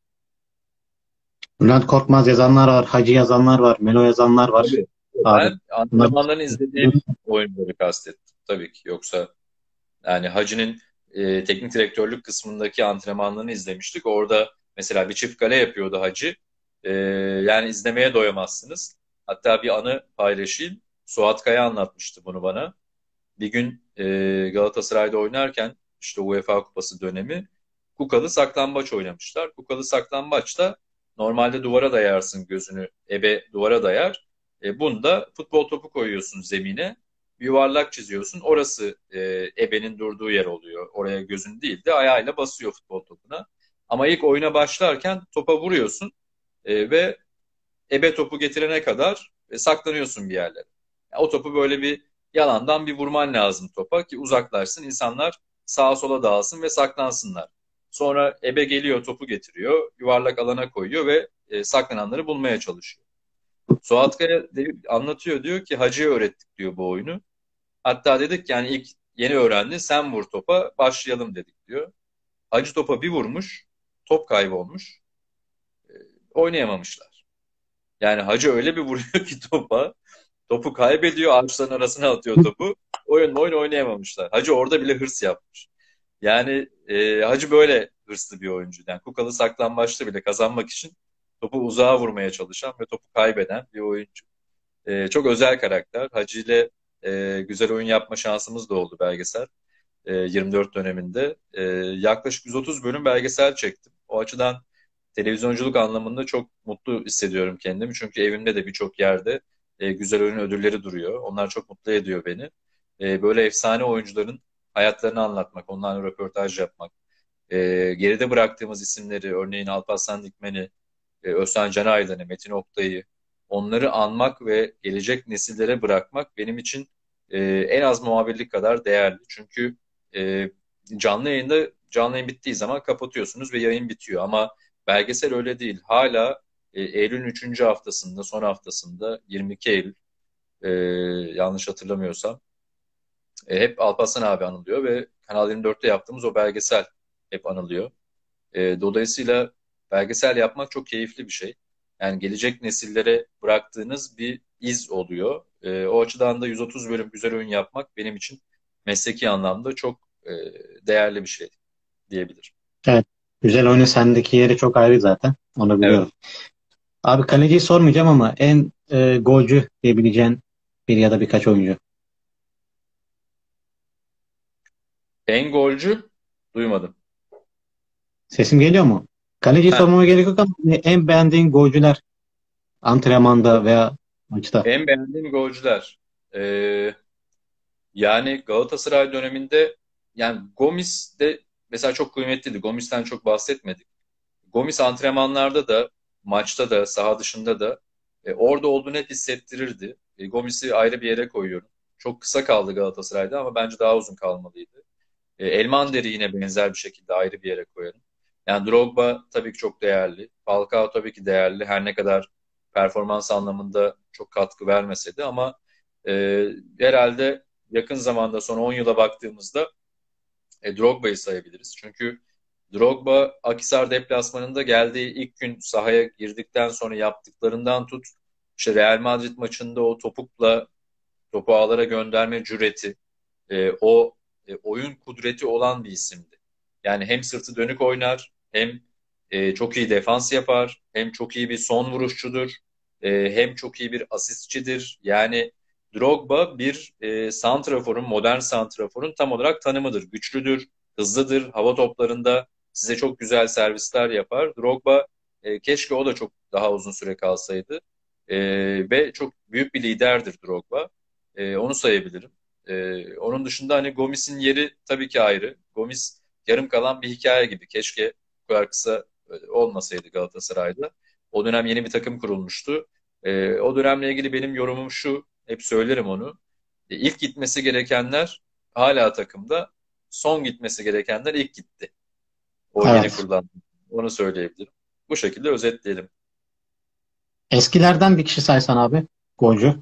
S1: Bülent Korkmaz yazanlar var, Hacı yazanlar var, Melo yazanlar var.
S2: Tabii.
S1: Abi
S2: Ben
S1: bunlar
S2: antrenmanlarını izlediğim oyuncuları kastettim tabii ki. Yoksa yani Hacı'nın e, teknik direktörlük kısmındaki antrenmanlarını izlemiştik. Orada mesela bir çift kale yapıyordu Hacı. E, yani izlemeye doyamazsınız. Hatta bir anı paylaşayım. Suat Kaya anlatmıştı bunu bana. Bir gün e, Galatasaray'da oynarken işte UEFA Kupası dönemi Kukalı saklambaç oynamışlar. Kukalı saklambaçta normalde duvara dayarsın gözünü, ebe duvara dayar. E, bunda futbol topu koyuyorsun zemine, yuvarlak çiziyorsun. Orası e, ebenin durduğu yer oluyor. Oraya gözün değil de ayağıyla basıyor futbol topuna. Ama ilk oyuna başlarken topa vuruyorsun e, ve ebe topu getirene kadar e, saklanıyorsun bir yerlere. Yani o topu böyle bir yalandan bir vurman lazım topa ki uzaklaşsın, insanlar sağa sola dağılsın ve saklansınlar. Sonra ebe geliyor, topu getiriyor, yuvarlak alana koyuyor ve e, saklananları bulmaya çalışıyor. Suat Kaya de, anlatıyor, diyor ki Hacı'ya öğrettik diyor bu oyunu. Hatta dedik yani ilk yeni öğrendi, sen vur topa başlayalım dedik diyor. Hacı topa bir vurmuş, top kaybolmuş, e, oynayamamışlar. Yani Hacı öyle bir vuruyor ki topa. Topu kaybediyor, ağaçların arasına atıyor topu. Oyun oyun oynayamamışlar. Hacı orada bile hırs yapmış. Yani e, Hacı böyle hırslı bir oyuncu. Yani Kukalı saklambaçta bile kazanmak için topu uzağa vurmaya çalışan ve topu kaybeden bir oyuncu. E, çok özel karakter. Hacı ile e, güzel oyun yapma şansımız da oldu belgesel. E, yirmi dört döneminde. E, yaklaşık yüz otuz bölüm belgesel çektim. O açıdan televizyonculuk anlamında çok mutlu hissediyorum kendimi. Çünkü evimde de birçok yerde e, güzel oyun ödülleri duruyor. Onlar çok mutlu ediyor beni. E, böyle efsane oyuncuların hayatlarını anlatmak, onlarla röportaj yapmak, e, geride bıraktığımız isimleri, örneğin Alparslan Dikmen'i, e, Özcan Canaylan'ı, Metin Oktay'ı, onları anmak ve gelecek nesillere bırakmak benim için e, en az muhabirlik kadar değerli. Çünkü e, canlı yayında canlı yayın bittiği zaman kapatıyorsunuz ve yayın bitiyor. Ama belgesel öyle değil. Hala e, Eylül'ün üçüncü haftasında, son haftasında yirmi iki Eylül e, yanlış hatırlamıyorsam e, hep Alparslan abi anılıyor ve Kanal yirmi dörtte yaptığımız o belgesel hep anılıyor. E, dolayısıyla belgesel yapmak çok keyifli bir şey. Yani gelecek nesillere bıraktığınız bir iz oluyor. E, o açıdan da yüz otuz bölüm güzel oyun yapmak benim için mesleki anlamda çok e, değerli bir şey diyebilirim.
S1: evet. Güzel oyunu sendeki yeri çok ayrı zaten. Onu
S2: Evet.
S1: biliyorum. Abi kaleciyi sormayacağım ama en e, golcü diyebileceğin bir ya da birkaç oyuncu.
S2: En golcü duymadım.
S1: Sesim geliyor mu? Kaleciyi
S2: Heh,
S1: sormama gerek yok ama en beğendiğin golcüler antrenmanda veya maçta.
S2: en beğendiğim golcüler. Ee, Yani Galatasaray döneminde yani Gomis de mesela çok kıymetliydi. Gomis'ten çok bahsetmedik. Gomis antrenmanlarda da maçta da saha dışında da e, orada olduğunu hep hissettirirdi. E, Gomis'i ayrı bir yere koyuyorum. Çok kısa kaldı Galatasaray'da ama bence daha uzun kalmalıydı. E, Elmander'i yine benzer bir şekilde ayrı bir yere koyarım. Yani Drogba tabii ki çok değerli. Falcao tabii ki değerli. Her ne kadar performans anlamında çok katkı vermese de ama e, herhalde yakın zamanda son on yıla baktığımızda e, Drogba'yı sayabiliriz. Çünkü Drogba Akhisar deplasmanında geldiği ilk gün sahaya girdikten sonra yaptıklarından tut, işte Real Madrid maçında o topukla topu ağlara gönderme cüreti, e, o e, oyun kudreti olan bir isimdi. Yani hem sırtı dönük oynar, hem e, çok iyi defans yapar, hem çok iyi bir son vuruşçudur, e, hem çok iyi bir asistçidir. Yani Drogba bir e, santraforun, modern santraforun tam olarak tanımıdır. Güçlüdür, hızlıdır, hava toplarında size çok güzel servisler yapar. Drogba e, keşke o da çok daha uzun süre kalsaydı. E, Ve çok büyük bir liderdir Drogba. E, onu sayabilirim. Ee, onun dışında hani Gomis'in yeri tabii ki ayrı. Gomis yarım kalan bir hikaye gibi. Keşke bu kadar kısa e, olmasaydı Galatasaray'da. O dönem yeni bir takım kurulmuştu. Ee, o dönemle ilgili benim yorumum şu. Hep söylerim onu. E, ilk gitmesi gerekenler hala takımda. Son gitmesi gerekenler ilk gitti. O yeni
S1: Evet.
S2: kurulan. Onu söyleyebilirim. Bu şekilde özetleyelim.
S1: Eskilerden bir kişi saysan abi. Golcü.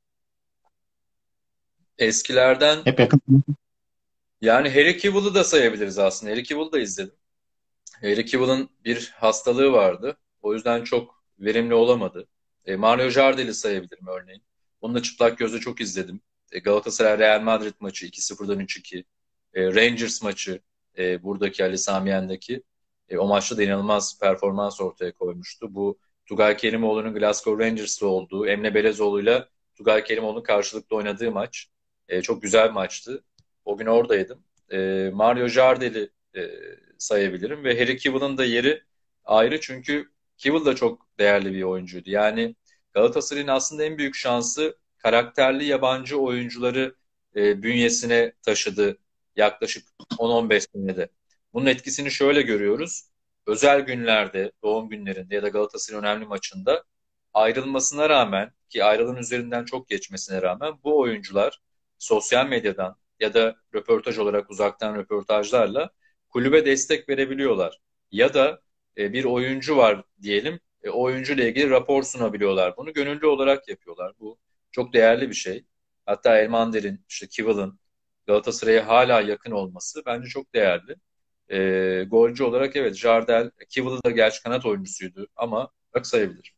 S2: Eskilerden
S1: Hep yakın.
S2: yani Harry Cavill'ı da sayabiliriz aslında. Harry Cavill'ı da izledim. Harry Cavill'ın bir hastalığı vardı. O yüzden çok verimli olamadı. E, Mario Jardel'i sayabilirim örneğin. Onu da çıplak gözle çok izledim. E, Galatasaray Real Madrid maçı iki sıfırdan üç iki. E, Rangers maçı e, buradaki Ali Sami Yen'deki. E, o maçta da inanılmaz performans ortaya koymuştu. Bu Tugay Kerimoğlu'nun Glasgow Rangers'lı olduğu, Emre Belezoğlu'yla Tugay Kerimoğlu'nun karşılıklı oynadığı maç. E, çok güzel bir maçtı. O gün oradaydım. E, Mario Jardel'i e, sayabilirim ve Harry Cavill'ın da yeri ayrı çünkü Cavill da çok değerli bir oyuncuydu. Yani Galatasaray'ın aslında en büyük şansı karakterli yabancı oyuncuları e, bünyesine taşıdı yaklaşık on on beş senede. Bunun etkisini şöyle görüyoruz. Özel günlerde, doğum günlerinde ya da Galatasaray'ın önemli maçında ayrılmasına rağmen ki ayrılığın üzerinden çok geçmesine rağmen bu oyuncular sosyal medyadan ya da röportaj olarak uzaktan röportajlarla kulübe destek verebiliyorlar. Ya da e, bir oyuncu var diyelim, e, o oyuncu ile ilgili rapor sunabiliyorlar. Bunu gönüllü olarak yapıyorlar. Bu çok değerli bir şey. Hatta Elmander'in, işte Kivell'ın Galatasaray'a hala yakın olması bence çok değerli. E, golcü olarak evet Jardel, Kivell da gerçi kanat oyuncusuydu ama bak sayabilir.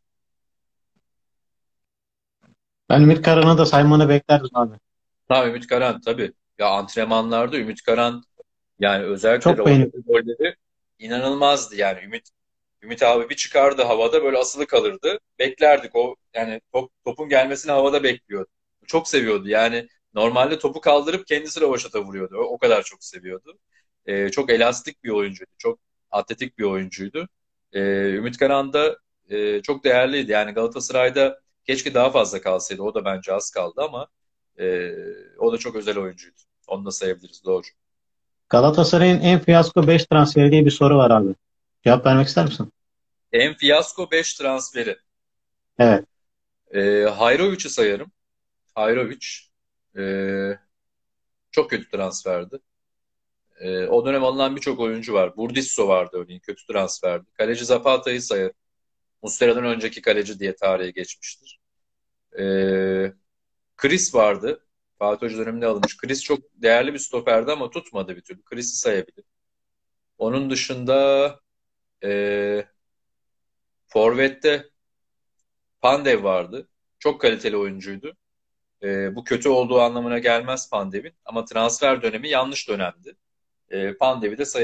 S1: Ben Ümit Karan'ı da saymanı beklerdim abi.
S2: Ha Ümit Karan tabii. Ya antrenmanlarda Ümit Karan yani özellikle de
S1: Çok
S2: oynadığı
S1: beğendim.
S2: golleri inanılmazdı yani Ümit Ümit abi bir çıkardı havada böyle asılı kalırdı. Beklerdik o yani top, topun gelmesini havada bekliyordu. Çok seviyordu yani normalde topu kaldırıp kendisi rövaşata vuruyordu. O, o kadar çok seviyordu. Ee, çok elastik bir oyuncuydu. Çok atletik bir oyuncuydu. Ee, Ümit Karan da e, çok değerliydi. Yani Galatasaray'da keşke daha fazla kalsaydı. O da bence az kaldı ama e, o da çok özel oyuncuydu. Onu da sayabiliriz. Doğru.
S1: Galatasaray'ın en fiyasko beş transferi diye bir soru var abi. Cevap vermek ister misin?
S2: En fiyasko beş transferi.
S1: Evet.
S2: E, Hayrovic'i sayarım. Hayrovic e, çok kötü transferdi. E, o dönem alınan birçok oyuncu var. Burdisso vardı örneğin. Kötü transferdi. Kaleci Zapata'yı sayarım. Muslera'dan önceki kaleci diye tarihe geçmiştir. E, Chris vardı. Fatih Hoca döneminde alınmış. Chris çok değerli bir stoperdi ama tutmadı bir türlü. Chris'i sayabilirim. Onun dışında e, Forvet'te Pandev vardı. Çok kaliteli oyuncuydu. E, bu kötü olduğu anlamına gelmez Pandev'in ama transfer dönemi yanlış dönemdi. E, Pandev'i de sayabilirim.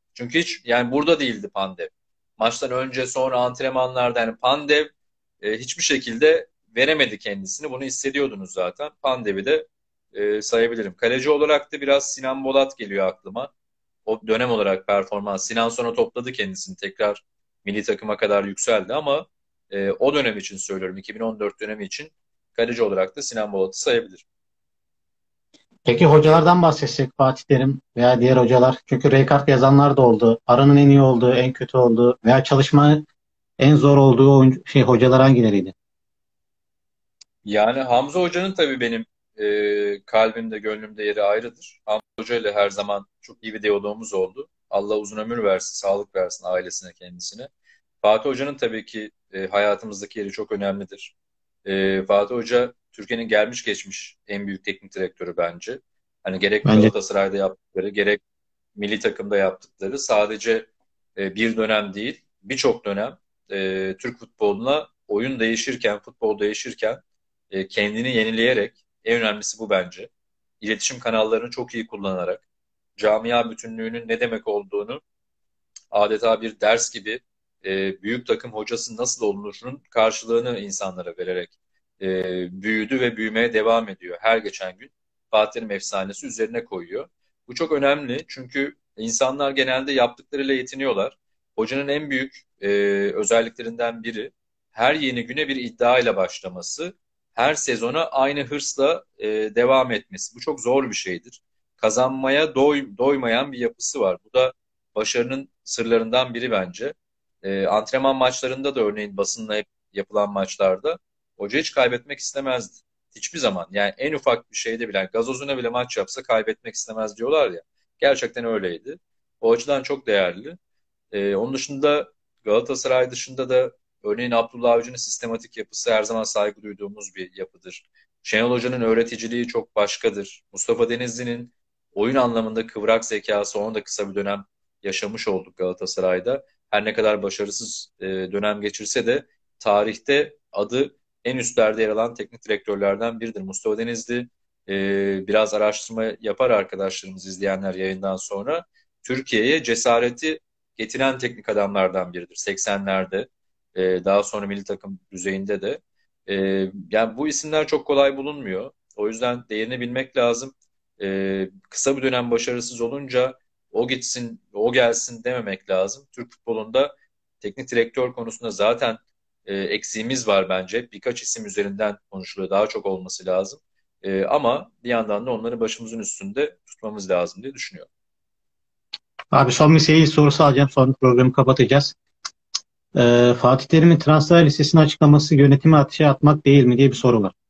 S2: Çünkü hiç yani burada değildi Pandev. Maçtan önce sonra antrenmanlarda yani Pandev e, hiçbir şekilde veremedi kendisini. Bunu hissediyordunuz zaten. Pandev'i de e, sayabilirim. Kaleci olarak da biraz Sinan Bolat geliyor aklıma. O dönem olarak performans. Sinan sonra topladı kendisini. Tekrar milli takıma kadar yükseldi ama e, o dönem için söylüyorum. iki bin on dört dönemi için kaleci olarak da Sinan Bolat'ı sayabilirim.
S1: Peki hocalardan bahsetsek Fatih Terim veya diğer hocalar. Çünkü Rijkaard yazanlar da oldu. Aranın en iyi olduğu, en kötü olduğu veya çalışma en zor olduğu oyuncu, şey hocalar hangileriydi?
S2: Yani Hamza Hoca'nın tabii benim e, kalbimde, gönlümde yeri ayrıdır. Hamza Hoca ile her zaman çok iyi bir diyalogumuz oldu. Allah uzun ömür versin, sağlık versin ailesine, kendisine. Fatih Hoca'nın tabii ki e, hayatımızdaki yeri çok önemlidir. E, Fatih Hoca Türkiye'nin gelmiş geçmiş en büyük teknik direktörü bence. Hani gerek
S1: Bence
S2: Galatasaray'da yaptıkları, gerek milli takımda yaptıkları sadece e, bir dönem değil, birçok dönem e, Türk futboluna oyun değişirken, futbol değişirken e, kendini yenileyerek, en önemlisi bu bence. İletişim kanallarını çok iyi kullanarak, camia bütünlüğünün ne demek olduğunu adeta bir ders gibi e, büyük takım hocası nasıl olunurun karşılığını insanlara vererek e, büyüdü ve büyümeye devam ediyor. Her geçen gün Fatih Terim efsanesi üzerine koyuyor. Bu çok önemli çünkü insanlar genelde yaptıklarıyla yetiniyorlar. Hocanın en büyük e, özelliklerinden biri her yeni güne bir iddia ile başlaması, her sezona aynı hırsla e, devam etmesi. Bu çok zor bir şeydir. Kazanmaya doy, doymayan bir yapısı var. Bu da başarının sırlarından biri bence. E, antrenman maçlarında da örneğin basınla hep yapılan maçlarda hoca hiç kaybetmek istemezdi. Hiçbir zaman. Yani en ufak bir şeyde bile, yani gazozuna bile maç yapsa kaybetmek istemez diyorlar ya. Gerçekten öyleydi. O açıdan çok değerli. E, onun dışında Galatasaray dışında da örneğin Abdullah Avcı'nın sistematik yapısı her zaman saygı duyduğumuz bir yapıdır. Şenol Hoca'nın öğreticiliği çok başkadır. Mustafa Denizli'nin oyun anlamında kıvrak zekası, onu da kısa bir dönem yaşamış olduk Galatasaray'da. Her ne kadar başarısız e, dönem geçirse de tarihte adı en üstlerde yer alan teknik direktörlerden biridir. Mustafa Denizli e, biraz araştırma yapar arkadaşlarımız izleyenler yayından sonra. Türkiye'ye cesareti getiren teknik adamlardan biridir. seksenlerde e, daha sonra milli takım düzeyinde de. E, Yani bu isimler çok kolay bulunmuyor. O yüzden değerini bilmek lazım. E, kısa bir dönem başarısız olunca o gitsin, o gelsin dememek lazım. Türk futbolunda teknik direktör konusunda zaten e, eksiğimiz var bence. Birkaç isim üzerinden konuşuluyor. Daha çok olması lazım. E, ama bir yandan da onları başımızın üstünde tutmamız lazım diye düşünüyorum.
S1: abi son bir seyir sorusu alacağım. Sonra programı kapatacağız. Ee, Fatih Terim'in transfer listesini açıklaması yönetimi ateşe atmak değil mi diye bir soru var.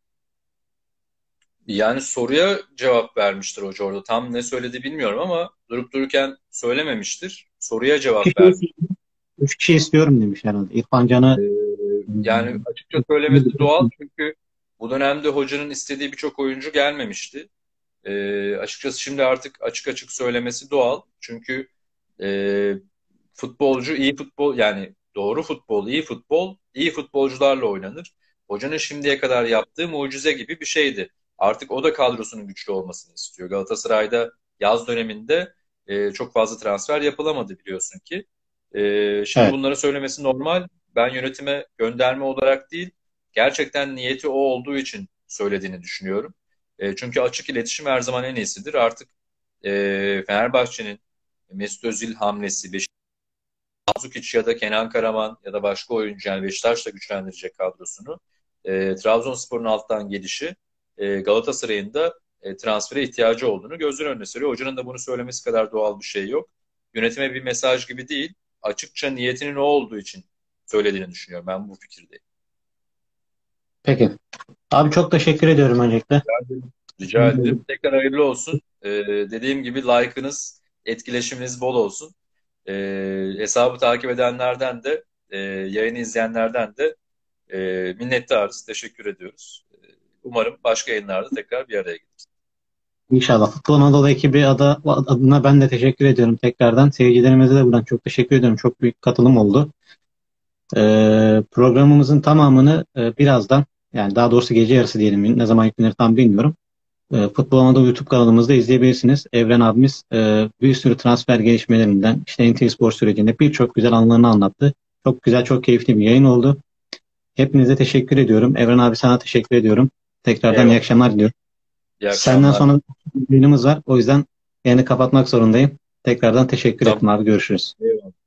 S2: Yani soruya cevap vermiştir hoca orada. Tam ne söyledi bilmiyorum ama durup dururken söylememiştir. Soruya
S1: Üç
S2: cevap vermiş.
S1: kişi, üç kişi istiyorum demiş herhalde. İrfan Can'ı
S2: Ee, Yani açıkça söylemesi doğal çünkü bu dönemde hocanın istediği birçok oyuncu gelmemişti. Ee, açıkçası şimdi artık açık açık söylemesi doğal. Çünkü e, futbolcu iyi futbol yani doğru futbol, iyi futbol, iyi futbolcularla oynanır. Hocanın şimdiye kadar yaptığı mucize gibi bir şeydi. Artık o da kadrosunun güçlü olmasını istiyor. Galatasaray'da yaz döneminde e, çok fazla transfer yapılamadı biliyorsun ki. E, şimdi
S1: evet.
S2: bunları söylemesi normal. Ben yönetime gönderme olarak değil, gerçekten niyeti o olduğu için söylediğini düşünüyorum. E, çünkü açık iletişim her zaman en iyisidir. Artık e, Fenerbahçe'nin Mesut Özil hamlesi, Mandzukic ya da Kenan Karaman ya da başka oyuncu yani Beşiktaş'la güçlendirecek kadrosunu. E, Trabzonspor'un alttan gelişi e, Galatasaray'ın da e, transfere ihtiyacı olduğunu gözler önüne seriyor. Hocanın da bunu söylemesi kadar doğal bir şey yok. Yönetime bir mesaj gibi değil, açıkça niyetinin o olduğu için söylediğini düşünüyorum. Ben bu fikirdeyim.
S1: Peki. Abi çok teşekkür ediyorum öncelikle.
S2: Rica ederim. Tekrar hayırlı olsun. E, dediğim gibi like'ınız, etkileşiminiz bol olsun. E, Hesabı takip edenlerden de, e, yayını izleyenlerden de e, minnettarız. Teşekkür ediyoruz. E, umarım başka yayınlarda tekrar bir araya geliriz.
S1: İnşallah. Futbol Anadolu ekibi adı, adına ben de teşekkür ediyorum tekrardan. Seyircilerimize de buradan çok teşekkür ediyorum. Çok büyük katılım oldu. Ee, programımızın tamamını e, birazdan, yani daha doğrusu gece yarısı diyelim, ne zaman yüklenir tam bilmiyorum. E, Futbol Anadolu YouTube kanalımızda izleyebilirsiniz. Evren abimiz e, bir sürü transfer gelişmelerinden işte N T V Spor sürecinde birçok güzel anılarını anlattı. Çok güzel, çok keyifli bir yayın oldu. Hepinize teşekkür ediyorum. Evren abi sana teşekkür ediyorum. Tekrardan iyi
S2: Eyvallah.
S1: akşamlar diliyorum.
S2: İyi
S1: Senden
S2: akşamlar.
S1: sonra bir yayınımız var. O yüzden yayını kapatmak zorundayım. Tekrardan teşekkür
S2: Tamam.
S1: ettim abi. Görüşürüz.
S2: Eyvallah.